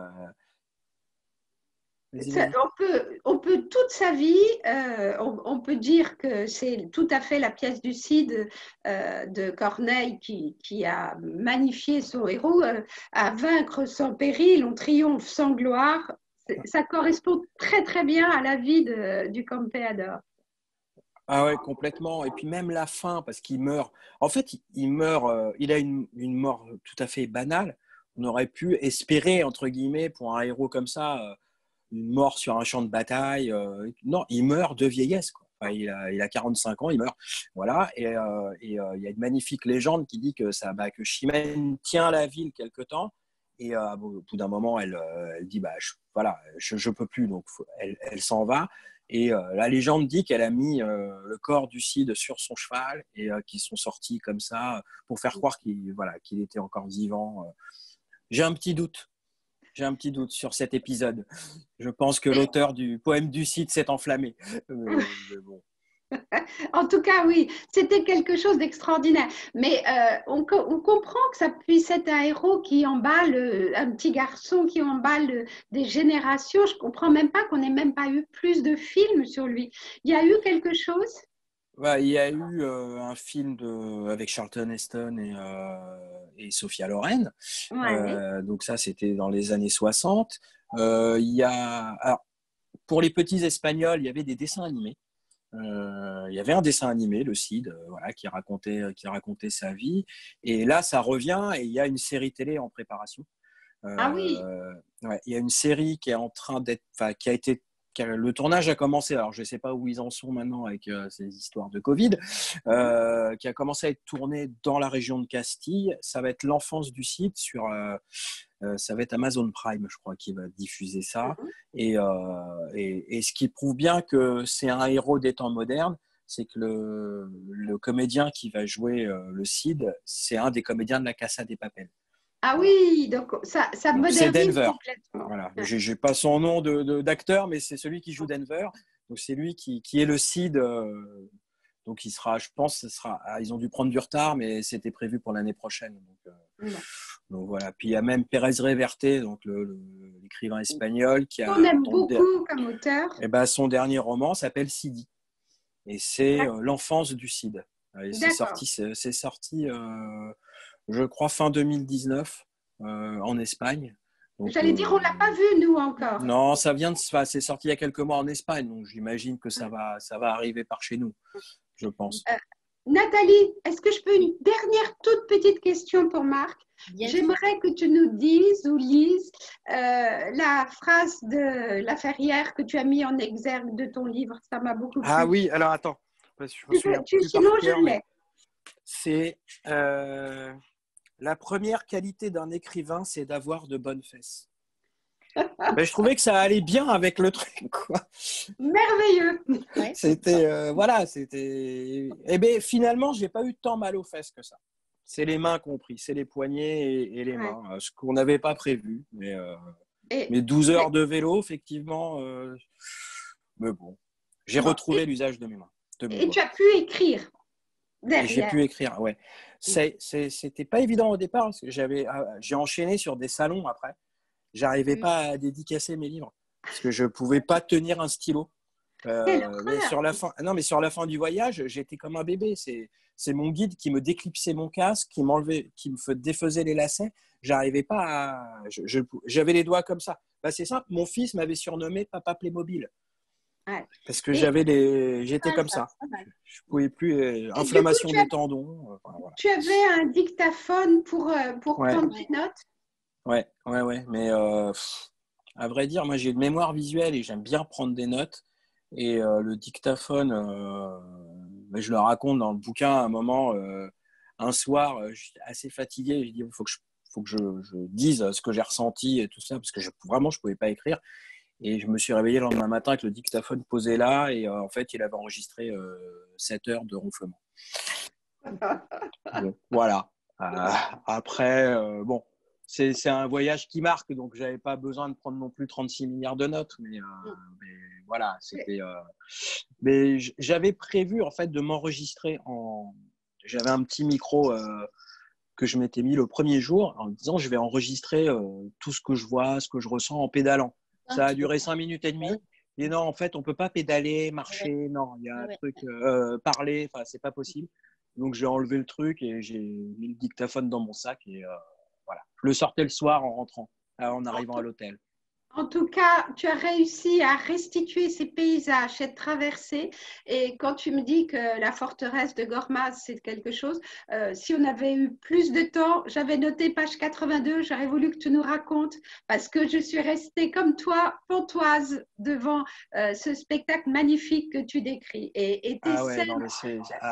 vas-y. on peut toute sa vie, on peut dire que c'est tout à fait la pièce du Cid de Corneille qui a magnifié son héros, à vaincre sans péril, on triomphe sans gloire. Ça correspond très très bien à la vie du Campeador. Ah ouais, complètement. Et puis même la fin, parce qu'il meurt. En fait, il meurt, il a une mort tout à fait banale. On aurait pu espérer, entre guillemets, pour un héros comme ça, une mort sur un champ de bataille. Non, il meurt de vieillesse, quoi. Enfin, il a 45 ans, il meurt. Voilà. Et il y a une magnifique légende qui dit que Chimène tient la ville quelque temps. Et au bout d'un moment, elle dit bah, voilà, je peux plus. Donc, elle s'en va. Et la légende dit qu'elle a mis le corps du Cid sur son cheval et qu'ils sont sortis comme ça pour faire croire qu'il était encore vivant. J'ai un petit doute. J'ai un petit doute sur cet épisode. Je pense que l'auteur du poème du Cid s'est enflammé. Mais bon. En tout cas, oui, c'était quelque chose d'extraordinaire. Mais on comprend que ça puisse être un héros qui emballe, un petit garçon qui emballe des générations. Je ne comprends même pas qu'on n'ait même pas eu plus de films sur lui. Il y a eu quelque chose? Ouais, il y a eu un film avec Charlton Heston et Sophia Loren. Ouais. Donc ça, c'était dans les années 60. Alors, pour les petits Espagnols, il y avait des dessins animés. Il y avait un dessin animé, le Cid, voilà, qui racontait sa vie. Et là, ça revient et il y a une série télé en préparation. Ah oui, Ouais, il y a une série qui est en train d'être, enfin, le tournage a commencé. Alors, je ne sais pas où ils en sont maintenant avec ces histoires de Covid, qui a commencé à être tournée dans la région de Castille. Ça va être l'enfance du Cid ça va être Amazon Prime, je crois, qui va diffuser ça. Et ce qui prouve bien que c'est un héros des temps modernes, c'est que le comédien qui va jouer le Cid, c'est un des comédiens de La Casa des Papel. ah Voilà. oui, donc ça Donc c'est modernise Denver. complètement. Voilà. J'ai pas son nom d'acteur, mais c'est celui qui joue Denver. Donc c'est lui qui est le Cid. Donc il sera, je pense, ils ont dû prendre du retard, mais c'était prévu pour l'année prochaine. Donc voilà. Puis il y a même Pérez Reverte, donc l'écrivain espagnol, qui On a aime beaucoup comme auteur. son dernier roman s'appelle Sidi. Et c'est l'enfance du Cid. Et D'accord. c'est sorti je crois, fin 2019 en Espagne. Donc, J'allais dire, on ne l'a pas vu, nous, encore. non, c'est sorti il y a quelques mois en Espagne, donc j'imagine que ça va arriver par chez nous, je pense. Nathalie, est-ce que je peux une dernière toute petite question pour Marc? J'aimerais que tu nous dises ou lises la phrase de La Ferrière que tu as mis en exergue de ton livre. Ça m'a beaucoup Ah plu. oui, alors attends, parce que je me souviens plus par Sinon, je cœur, mais l'ai. c'est la première qualité d'un écrivain, c'est d'avoir de bonnes fesses. Ben, je trouvais que ça allait bien avec le truc, quoi. Merveilleux. Ouais. C'était, voilà, c'était. Eh bien, finalement, j'ai pas eu tant mal aux fesses que ça. C'est les mains compris, c'est les poignets et les mains, ce qu'on n'avait pas prévu. Mais Et, Mais 12 heures de vélo, effectivement, mais bon, j'ai bon, retrouvé l'usage de mes mains, de mes et doigts. tu as pu écrire Et j'ai derrière. pu écrire, ouais. C'était pas évident au départ, parce que j'ai enchaîné sur des salons après. J'arrivais Mm. pas à dédicacer mes livres, parce que je pouvait pas tenir un stylo. Quelle Mais horreur! sur la fin, non, mais sur la fin du voyage, j'étais comme un bébé. C'est mon guide qui me déclipsait mon casque, qui me défaisait les lacets. J'arrivais pas à. J'avais les doigts comme ça. Bah, c'est simple. Mon fils m'avait surnommé Papa Playmobil Ouais. parce que Et, j'étais comme ça. Pas mal. Je pouvais plus. et du coup, Inflammation des tendons. Enfin, voilà. tu avais un dictaphone pour Ouais, prendre des notes. ouais. Mais à vrai dire, moi j'ai une mémoire visuelle et j'aime bien prendre des notes. Et le dictaphone, mais je le raconte dans le bouquin à un moment, un soir, j'étais assez fatigué. J'ai dit, faut que je dise ce que j'ai ressenti et tout ça, parce que vraiment, je ne pouvais pas écrire. Et je me suis réveillé le lendemain matin avec le dictaphone posé là. Et en fait, il avait enregistré 7 heures de ronflement. Bon, voilà. Après, bon, c'est un voyage qui marque, donc j'avais pas besoin de prendre non plus 36 milliards de notes, mais voilà, c'était. Mais j'avais prévu en fait de m'enregistrer en. J'avais un petit micro que je m'étais mis le premier jour en me disant je vais enregistrer tout ce que je vois, ce que je ressens en pédalant. Ça a duré 5 minutes et demie. Et non, en fait, on peut pas pédaler, marcher, non, il y a un truc, parler, enfin, c'est pas possible. Donc j'ai enlevé le truc et j'ai mis le dictaphone dans mon sac et voilà. Je le sortais le soir en rentrant, en arrivant à l'hôtel. En tout cas, tu as réussi à restituer ces paysages, cette traversée. Et quand tu me dis que la forteresse de Gormaz, c'est quelque chose, si on avait eu plus de temps, j'avais noté page 82, j'aurais voulu que tu nous racontes, parce que je suis restée comme toi, pontoise, devant ce spectacle magnifique que tu décris. Et tes Ah ouais, scènes, non, mais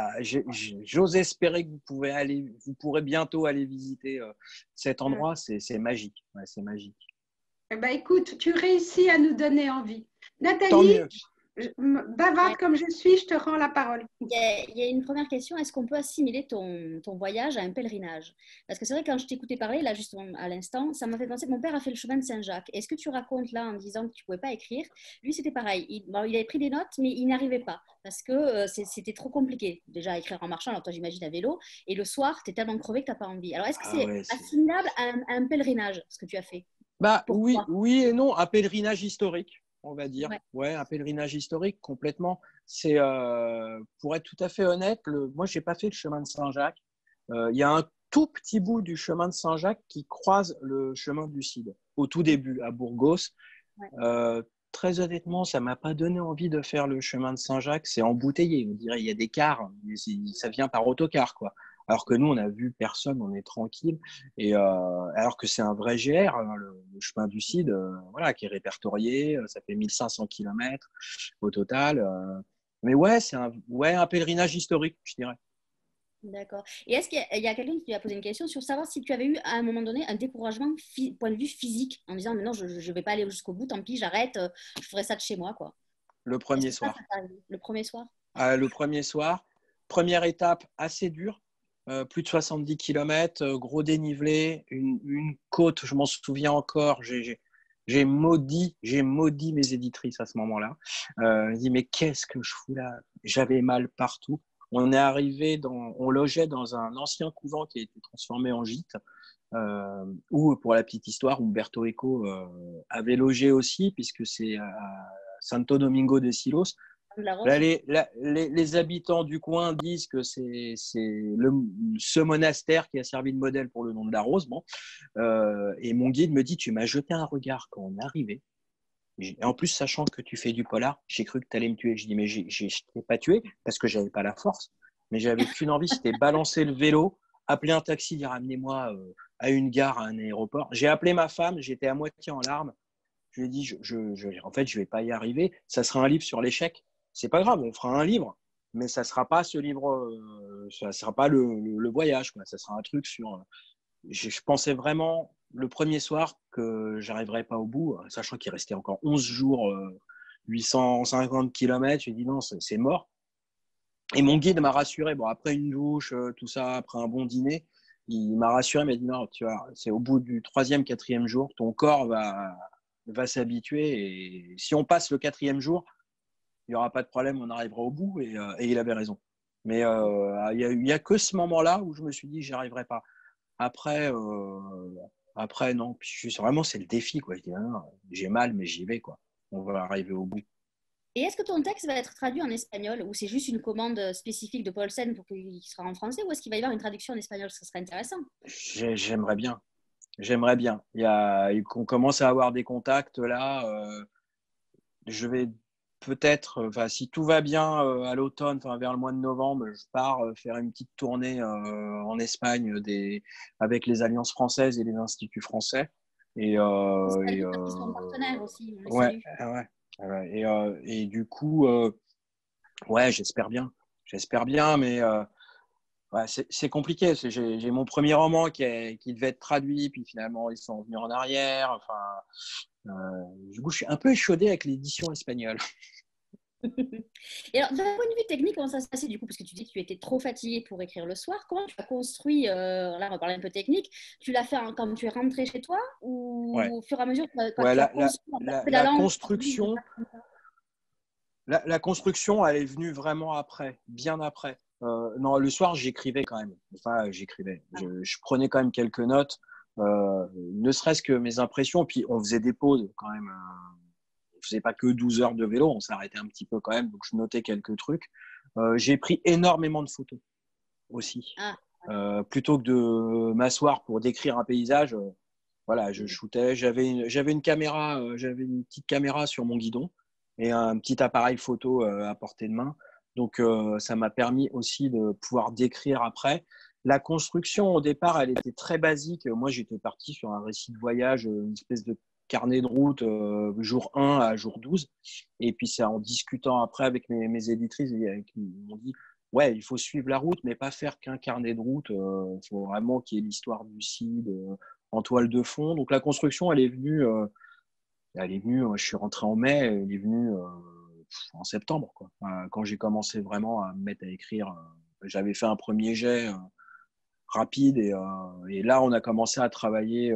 j'ose espérer que vous pourrez bientôt aller visiter cet endroit. C'est magique. Ouais, c'est magique. eh ben, écoute, tu réussis à nous donner envie. Tant Nathalie, mieux. bavarde comme je suis, je te rends la parole. Il y a une première question. Est-ce qu'on peut assimiler ton voyage à un pèlerinage? Parce que c'est vrai, quand je t'écoutais parler, là, justement, à l'instant, ça m'a fait penser que mon père a fait le chemin de Saint-Jacques. Est-ce que tu racontes là en disant que tu ne pouvais pas écrire? Lui, c'était pareil. Il avait pris des notes, mais il n'arrivait pas parce que c'était trop compliqué. Déjà, à écrire en marchant, alors toi, j'imagine à vélo. Et le soir, tu es tellement crevé que tu n'as pas envie. Alors, est-ce que Ah c'est ouais, assimilable à un pèlerinage, ce que tu as fait? bah oui, Pourquoi? oui et non. Un pèlerinage historique, on va dire. Ouais. Ouais, un pèlerinage historique complètement. C'est pour être tout à fait honnête, moi j'ai pas fait le chemin de Saint-Jacques. Il y a un tout petit bout du chemin de Saint-Jacques qui croise le chemin du Cid au tout début à Burgos. Ouais. Très honnêtement, ça m'a pas donné envie de faire le chemin de Saint-Jacques. C'est embouteillé, on dirait. Il y a des cars, mais ça vient par autocar, quoi. Alors que nous, on a vu personne, on est tranquille. Et alors que c'est un vrai GR, hein, le chemin du Cid, voilà, qui est répertorié. Ça fait 1500 km au total. Mais ouais, c'est un pèlerinage historique, je dirais. D'accord. Et est-ce qu'il y a quelqu'un qui lui a posé une question sur savoir si tu avais eu à un moment donné un découragement point de vue physique en disant mais non, je ne vais pas aller jusqu'au bout, tant pis, j'arrête, je ferai ça de chez moi, quoi. Le Est-ce premier que ça soir. t'est arrivé le premier soir? Le premier soir. Première étape assez dure. Plus de 70 km, gros dénivelé, une côte, je m'en souviens encore. J'ai maudit mes éditrices à ce moment-là. Je dis mais qu'est-ce que je fous là? J'avais mal partout. On logeait dans un ancien couvent qui a été transformé en gîte. Où, pour la petite histoire, Umberto Eco avait logé aussi, puisque c'est à Santo Domingo de Silos. De la Là, Rose? les habitants du coin disent que c'est ce monastère qui a servi de modèle pour le nom de la Rose. Bon. Et mon guide me dit, tu m'as jeté un regard quand on est arrivé. Et en plus, sachant que tu fais du polar, j'ai cru que tu allais me tuer. Je dis, mais je ne t'ai pas tué parce que j'avais pas la force. Mais j'avais qu'une envie, c'était balancer le vélo, appeler un taxi, dire ramenez-moi à une gare, à un aéroport. J'ai appelé ma femme, j'étais à moitié en larmes. Je lui ai dit, en fait, je vais pas y arriver. Ça sera un livre sur l'échec. C'est pas grave, on fera un livre, mais ça sera pas ce livre, ça sera pas le voyage, quoi. Ça sera un truc sur. Je pensais vraiment le premier soir que j'arriverais pas au bout, sachant qu'il restait encore 11 jours, 850 km. J'ai dit non, c'est mort. Et mon guide m'a rassuré. Bon, après une douche, tout ça, après un bon dîner, il m'a rassuré, il m'a dit non, tu vois, c'est au bout du troisième, quatrième jour, ton corps va s'habituer. Et si on passe le 4e jour, il n'y aura pas de problème, on arrivera au bout. Et il avait raison. Mais il n'y a que ce moment-là où je me suis dit, j'y arriverai pas. Après, non. Puis vraiment, c'est le défi, quoi. Je dis, non, j'ai mal, mais j'y vais, quoi. On va arriver au bout. Et est-ce que ton texte va être traduit en espagnol ou c'est juste une commande spécifique de Paulsen pour qu'il sera en français ou est-ce qu'il va y avoir une traduction en espagnol? Ça serait intéressant. J'aimerais bien. J'aimerais bien. On commence à avoir des contacts là. Je vais peut-être, si tout va bien à l'automne, vers le mois de novembre, je pars faire une petite tournée en Espagne avec les alliances françaises et les instituts français. Et, Ils euh, et, sont partenaires aussi, on les ouais, salue. ouais, ouais. Et du coup, ouais, j'espère bien. J'espère bien, mais ouais, c'est compliqué. J'ai mon premier roman qui devait être traduit, puis finalement ils sont venus en arrière. Du coup, je suis un peu échaudé avec l'édition espagnole. Et alors, d'un point de vue technique, comment ça se passait du coup? Parce que tu dis que tu étais trop fatiguée pour écrire le soir. Comment tu as construit, là on va parler un peu technique, tu l'as fait quand tu es rentré chez toi Ouais, ou au fur et à mesure quand ouais, tu as construit en la pédalant? construction, la construction, elle est venue vraiment après, bien après. Non, le soir, j'écrivais quand même. J'écrivais. Je prenais quand même quelques notes, ne serait-ce que mes impressions. Puis on faisait des pauses quand même. On faisait pas que 12 heures de vélo, on s'arrêtait un petit peu quand même. Donc je notais quelques trucs. J'ai pris énormément de photos aussi. Ah, Plutôt que de m'asseoir pour décrire un paysage, voilà, je shootais. J'avais une caméra, j'avais une petite caméra sur mon guidon et un petit appareil photo à portée de main. Donc, ça m'a permis aussi de pouvoir décrire après. La construction, au départ, elle était très basique. Moi, j'étais parti sur un récit de voyage, une espèce de carnet de route, jour 1 à jour 12. Et puis, c'est en discutant après avec mes éditrices qui m'ont dit, ouais, il faut suivre la route, mais pas faire qu'un carnet de route. Il faut vraiment qu'il y ait l'histoire du CID en toile de fond. Donc la construction, je suis rentré en mai, elle est venue en septembre, quoi. Quand j'ai commencé vraiment à me mettre à écrire, j'avais fait un premier jet rapide et là, on a commencé à travailler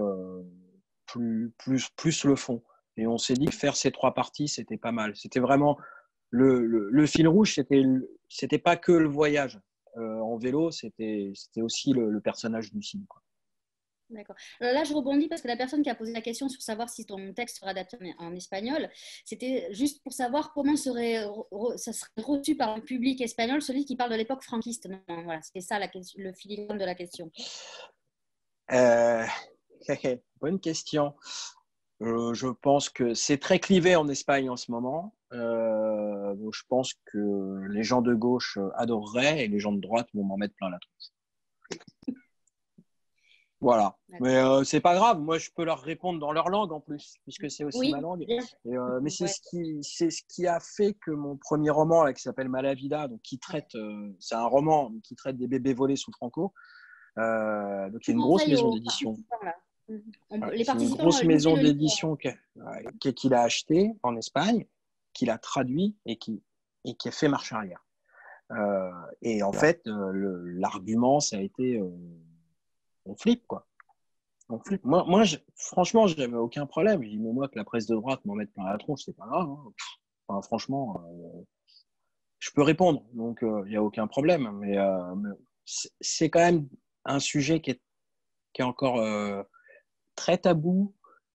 plus le fond. Et on s'est dit que faire ces 3 parties, c'était pas mal. C'était vraiment le fil rouge, c'était pas que le voyage en vélo, c'était aussi le personnage du film, quoi. d'accord. Alors là, je rebondis parce que la personne qui a posé la question sur savoir si ton texte sera adapté en espagnol, c'était juste pour savoir comment ça serait reçu par le public espagnol, celui qui parle de l'époque franquiste. Non, voilà, c'était ça le filigrane de la question. Euh, bonne question. Je pense que c'est très clivé en Espagne en ce moment. Donc je pense que les gens de gauche adoreraient et les gens de droite vont m'en mettre plein la tronche. Voilà. Mais c'est pas grave. Moi, je peux leur répondre dans leur langue en plus, puisque c'est aussi Oui, ma langue. bien. Mais c'est Ouais. ce qui a fait que mon premier roman, là, qui s'appelle Malavida, donc c'est un roman qui traite des bébés volés sous Franco. Donc il y a Tu une grosse conseilles maison aux d'édition. participants là. Ouais, Les c'est une participants grosse lisez maison le livre. d'édition qu'il a acheté en Espagne, qu'il a traduit et qui a fait marche arrière. Et en fait, l'argument, ça a été on flippe, quoi. On flippe. Moi franchement, je n'avais aucun problème. Je dis, mais moi, que la presse de droite m'en mette plein la tronche, c'est pas grave, hein. Enfin, franchement, je peux répondre, donc il n'y a aucun problème. Mais c'est quand même un sujet qui est encore très tabou.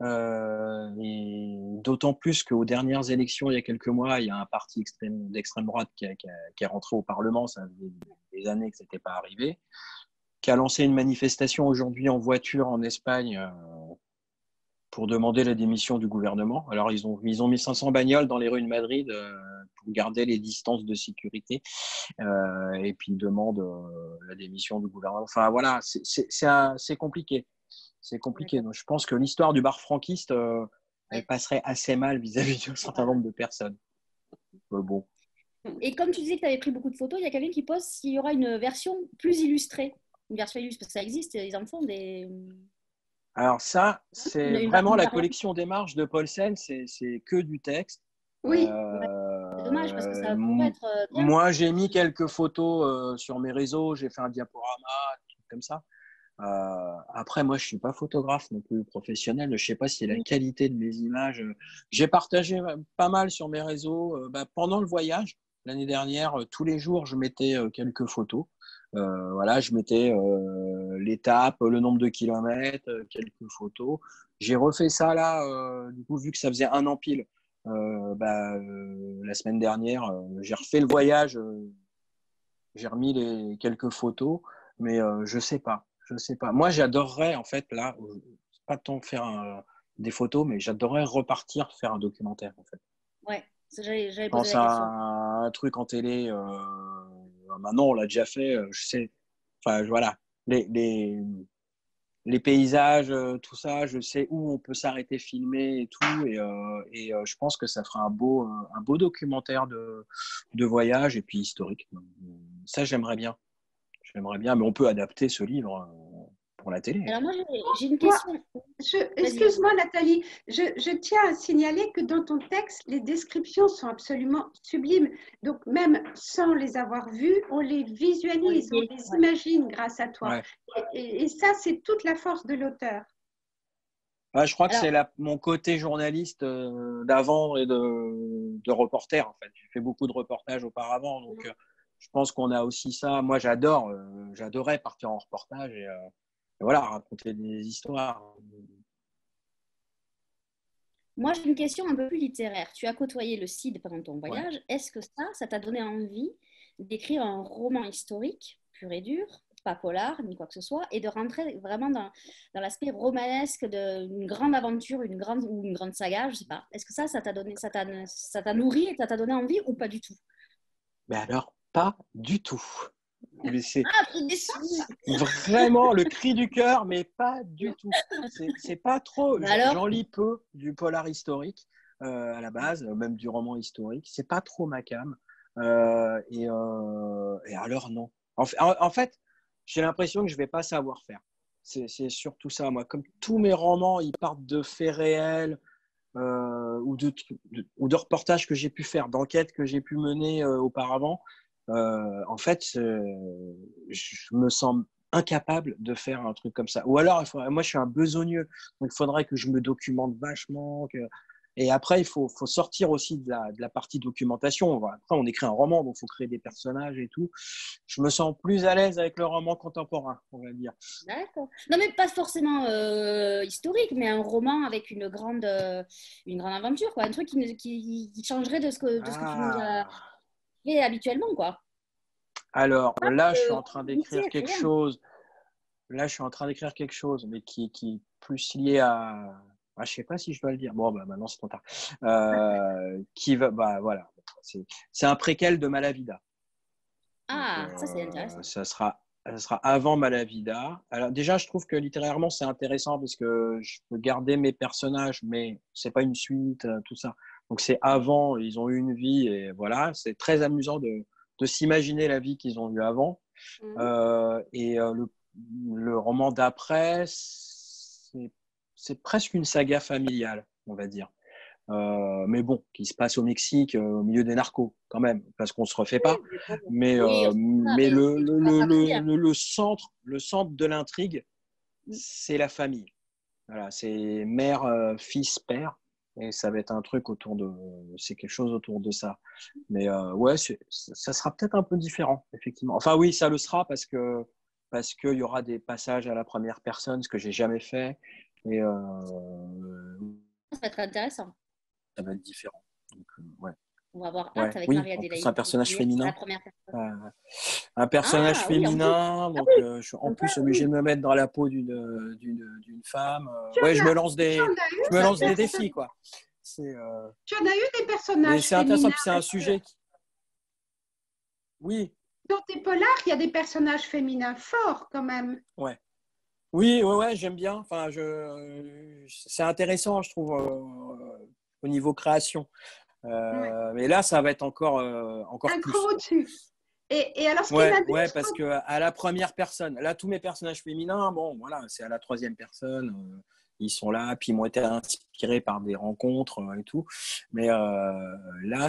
Et d'autant plus qu'aux dernières élections, il y a quelques mois, il y a un parti d'extrême droite qui est rentré au Parlement, ça faisait des années que ce n'était pas arrivé, qui a lancé une manifestation aujourd'hui en voiture en Espagne pour demander la démission du gouvernement. Alors, ils ont mis 500 bagnoles dans les rues de Madrid pour garder les distances de sécurité. Et puis, ils demandent la démission du gouvernement. Enfin, voilà, c'est compliqué. C'est compliqué. Donc, je pense que l'histoire du bar franquiste, elle passerait assez mal vis-à-vis d'un certain nombre de personnes. Bon. Et comme tu disais que tu avais pris beaucoup de photos, il y a quelqu'un qui pose s'il y aura une version plus illustrée. Une version illustrée, parce que ça existe, ils en font des. Alors ça, c'est Une vraiment la variante. collection des marges de Paulsen, c'est que du texte. Oui, C'est dommage parce que ça pourrait être bien. Moi, j'ai mis quelques photos sur mes réseaux, j'ai fait un diaporama, des trucs comme ça. Après, moi, je suis pas photographe non plus professionnel. Je sais pas si la qualité de mes images. J'ai partagé pas mal sur mes réseaux. Pendant le voyage l'année dernière, tous les jours, je mettais quelques photos. Voilà, je mettais l'étape, le nombre de kilomètres, quelques photos. J'ai refait ça là, du coup, vu que ça faisait un an pile. La semaine dernière, j'ai refait le voyage. J'ai remis les quelques photos, mais je sais pas. Je sais pas. Moi, j'adorerais, en fait, là, pas tant faire des photos, mais j'adorerais repartir faire un documentaire, en fait. Ouais, j'avais Je posé pense la à question. un truc en télé. Maintenant, on l'a déjà fait. Je sais. Enfin, voilà. Les paysages, tout ça, je sais où on peut s'arrêter filmer et tout. Et je pense que ça fera un beau documentaire de voyage et puis historique. Ça, j'aimerais bien. J'aimerais bien, mais on peut adapter ce livre pour la télé. Alors moi, j'ai une Moi, question. Vas-y, vas-y. excuse-moi Nathalie, je tiens à signaler que dans ton texte, les descriptions sont absolument sublimes. Donc même sans les avoir vues, on les On les visualise, on dit. les Ouais. imagine grâce à toi. Ouais. Et ça, c'est toute la force de l'auteur. Ouais, je crois que Alors, c'est mon côté journaliste d'avant et de reporter, en fait. J'ai fait beaucoup de reportages auparavant, donc je pense qu'on a aussi ça. Moi, j'adorais partir en reportage et voilà, raconter des histoires. moi, j'ai une question un peu plus littéraire. Tu as côtoyé le Cid pendant ton Ouais. voyage. Est-ce que ça t'a donné envie d'écrire un roman historique, pur et dur, pas polar, ni quoi que ce soit, et de rentrer vraiment dans l'aspect romanesque d'une grande aventure, ou une grande saga, je sais pas. Est-ce que ça t'a donné, ça t'a nourri et ça t'a donné envie ou pas du tout? Mais alors, pas du tout. Mais c'est Ah, t'es déçu. vraiment le cri du cœur, mais pas du tout. C'est pas trop. Bah alors, J'en lis peu du polar historique à la base, même du roman historique. C'est pas trop ma came. Et alors non. En fait, j'ai l'impression que je vais pas savoir faire. C'est surtout ça, moi. Comme tous mes romans, ils partent de faits réels ou de reportages que j'ai pu faire, d'enquêtes que j'ai pu mener auparavant. En fait, je me sens incapable de faire un truc comme ça. Ou alors, moi, je suis un besogneux, donc il faudrait que je me documente vachement. Et après, faut sortir aussi de la partie documentation. Après, on écrit un roman, donc il faut créer des personnages et tout. Je me sens plus à l'aise avec le roman contemporain, on va dire. d'accord. Non, mais pas forcément historique, mais un roman avec une grande aventure, quoi. Un truc qui changerait de ce que tu nous as Ah, fait habituellement, quoi. alors là, je suis en train Initié, d'écrire quelque rien. chose. Là, je suis en train d'écrire quelque chose, mais qui est plus lié à. Ah, je sais pas si je dois le dire. Bon, maintenant c'est trop tard. Qui va, voilà. C'est un préquel de Malavida. Donc, Ah, ça c'est intéressant. ça sera avant Malavida. Alors déjà, je trouve que littérairement c'est intéressant parce que je peux garder mes personnages, mais c'est pas une suite, tout ça. Donc c'est avant, ils ont eu une vie et voilà. C'est très amusant de s'imaginer la vie qu'ils ont eue avant. Mhm. Le roman d'après, c'est presque une saga familiale, on va dire. Mais bon, qui se passe au Mexique, au milieu des narcos, quand même, parce qu'on se refait pas. Mais bon, Mais, oui, mais mais tu passes ça très bien. le centre de l'intrigue, c'est la famille. Voilà, c'est mère, fils, père. Et ça va être un truc c'est quelque chose autour de ça. Mais ouais, ça sera peut-être un peu différent, effectivement. Enfin oui, ça le sera parce qu'il y aura des passages à la première personne, ce que j'ai jamais fait. Et Ça va être intéressant. ça va être différent. Donc, ouais. On va avoir hâte Ouais, avec oui, en plus un Marie-Adélaïde personnage à la féminin. première personne. Euh, un personnage Ah oui, en plus. féminin, Ah donc oui, je suis en comme ça, plus obligé de oui. me mettre dans la peau d'une femme. Tu Ouais, en as, tu en as je eu me des lance des personnes, défis, quoi. C'est, tu en as eu des mais personnages c'est intéressant, féminins puis c'est un parce que sujet qui, oui, dans tes polars, il y a des personnages féminins forts quand même. ouais. Oui, ouais, ouais, j'aime bien. Enfin, c'est intéressant, je trouve, au niveau création. Ouais. Mais là, ça va être encore Un cran plus, quoi. au-dessus. Et alors, ce qui Ouais, m'amuse, ouais, parce que à la première personne, là, tous mes personnages féminins, bon, voilà, c'est à la troisième personne. Ils sont là, puis ils m'ont été inspirés par des rencontres et tout. Mais là,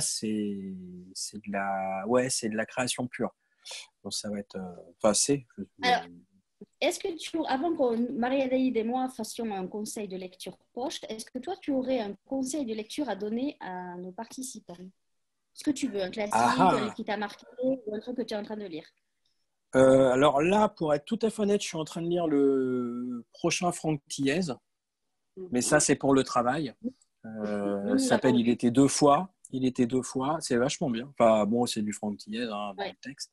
c'est de la création pure. Donc ça va être, enfin, c'est. alors, Est-ce que avant que Marie-Adélaïde et moi fassions un conseil de lecture poche, est-ce que toi, tu aurais un conseil de lecture à donner à nos participants? Ce que tu veux, un classique, Ah un livre ah. qui t'a marqué ou un truc que tu es en train de lire. Alors là, pour être tout à fait honnête, je suis en train de lire le prochain Franck Thiès, mais ça, c'est pour le travail. Ça Nous s'appelle l'avons Il lu. était deux fois. Il était deux fois. C'est vachement bien. Enfin, bon, c'est du Franck Thiès dans Ouais. le texte.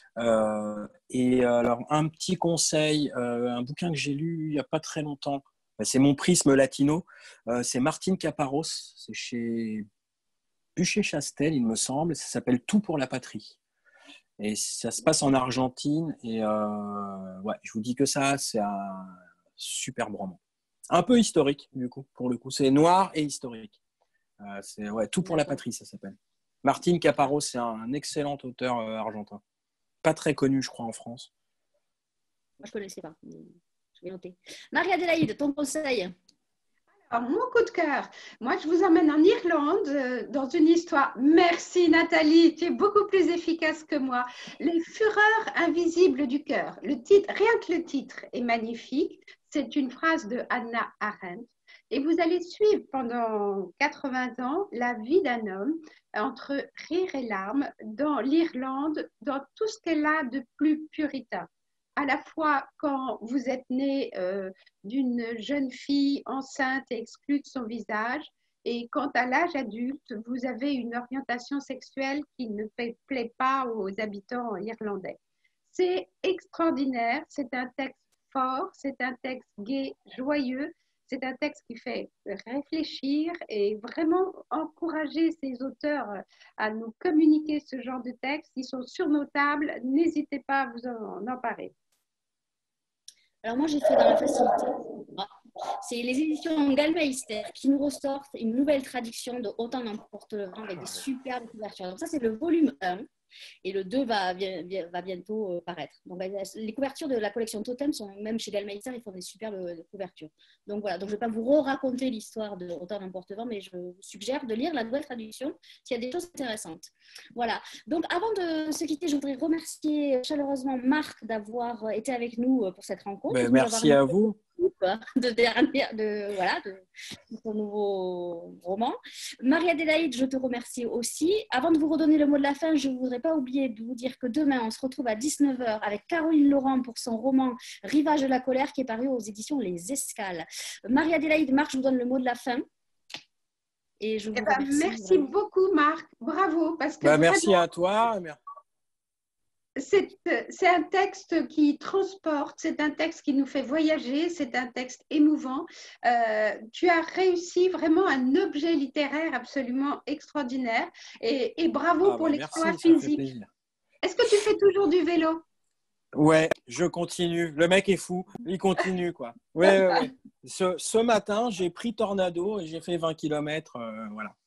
Et alors, un petit conseil, un bouquin que j'ai lu il n'y a pas très longtemps, c'est Mon prisme latino. C'est Martine Caparros. C'est chez Buchet-Chastel, il me semble. Ça s'appelle Tout pour la patrie. Et ça se passe en Argentine. Et ouais, je vous dis que ça, c'est un super roman. Un peu historique, du coup, pour le coup. C'est noir et historique. C'est ouais, Tout pour la patrie, ça s'appelle. Martine Caparros, c'est un excellent auteur argentin. Pas très connu, je crois, en France. Moi, je ne connaissais pas. Je vais noter. Marie-Adélaïde, ton conseil? Alors, mon coup de cœur, moi je vous emmène en Irlande dans une histoire. Merci Nathalie, tu es beaucoup plus efficace que moi. Les fureurs invisibles du cœur. Le titre, rien que le titre est magnifique. C'est une phrase de Hannah Arendt. Et vous allez suivre pendant 80 ans la vie d'un homme entre rire et larmes dans l'Irlande, dans tout ce qu'elle a de plus puritain. À la fois quand vous êtes né d'une jeune fille enceinte et exclue de son visage, et quand à l'âge adulte, vous avez une orientation sexuelle qui ne plaît pas aux habitants irlandais. C'est extraordinaire, c'est un texte fort, c'est un texte gai, joyeux, c'est un texte qui fait réfléchir et vraiment encourager ces auteurs à nous communiquer ce genre de textes. Ils sont sur nos tables, n'hésitez pas à vous en emparer. Alors moi, j'ai fait dans la facilité. C'est les éditions Gallmeister qui nous ressortent une nouvelle traduction de Autant n'emporte le vent avec des superbes couvertures. Donc ça, c'est le volume 1 et le 2 va bientôt paraître. Donc les couvertures de la collection Totem sont même chez Gallmeister, ils font des superbes couvertures. Donc voilà, donc je ne vais pas vous raconter l'histoire de Autant n'emporte le vent, mais je vous suggère de lire la nouvelle traduction s'il y a des choses intéressantes. Voilà. Donc avant de se quitter, je voudrais remercier chaleureusement Marc d'avoir été avec nous pour cette rencontre. Ben, merci à vous. De ton nouveau roman. Marie-Adélaïde, je te remercie aussi. Avant de vous redonner le mot de la fin, je ne voudrais pas oublier de vous dire que demain, on se retrouve à 19h avec Caroline Laurent pour son roman Rivage de la colère qui est paru aux éditions Les Escales. Marie-Adélaïde, Marc, je vous donne le mot de la fin. Et je vous remercie. Merci beaucoup, Marc. Bravo. Parce que merci à toi. C'est un texte qui transporte, c'est un texte qui nous fait voyager, c'est un texte émouvant. Tu as réussi vraiment un objet littéraire absolument extraordinaire et bravo pour l'exploit physique. Est-ce que tu fais toujours du vélo? Ouais, je continue. Le mec est fou, il continue quoi. Ouais. Ce matin, j'ai pris Tornado et j'ai fait 20 km. Voilà.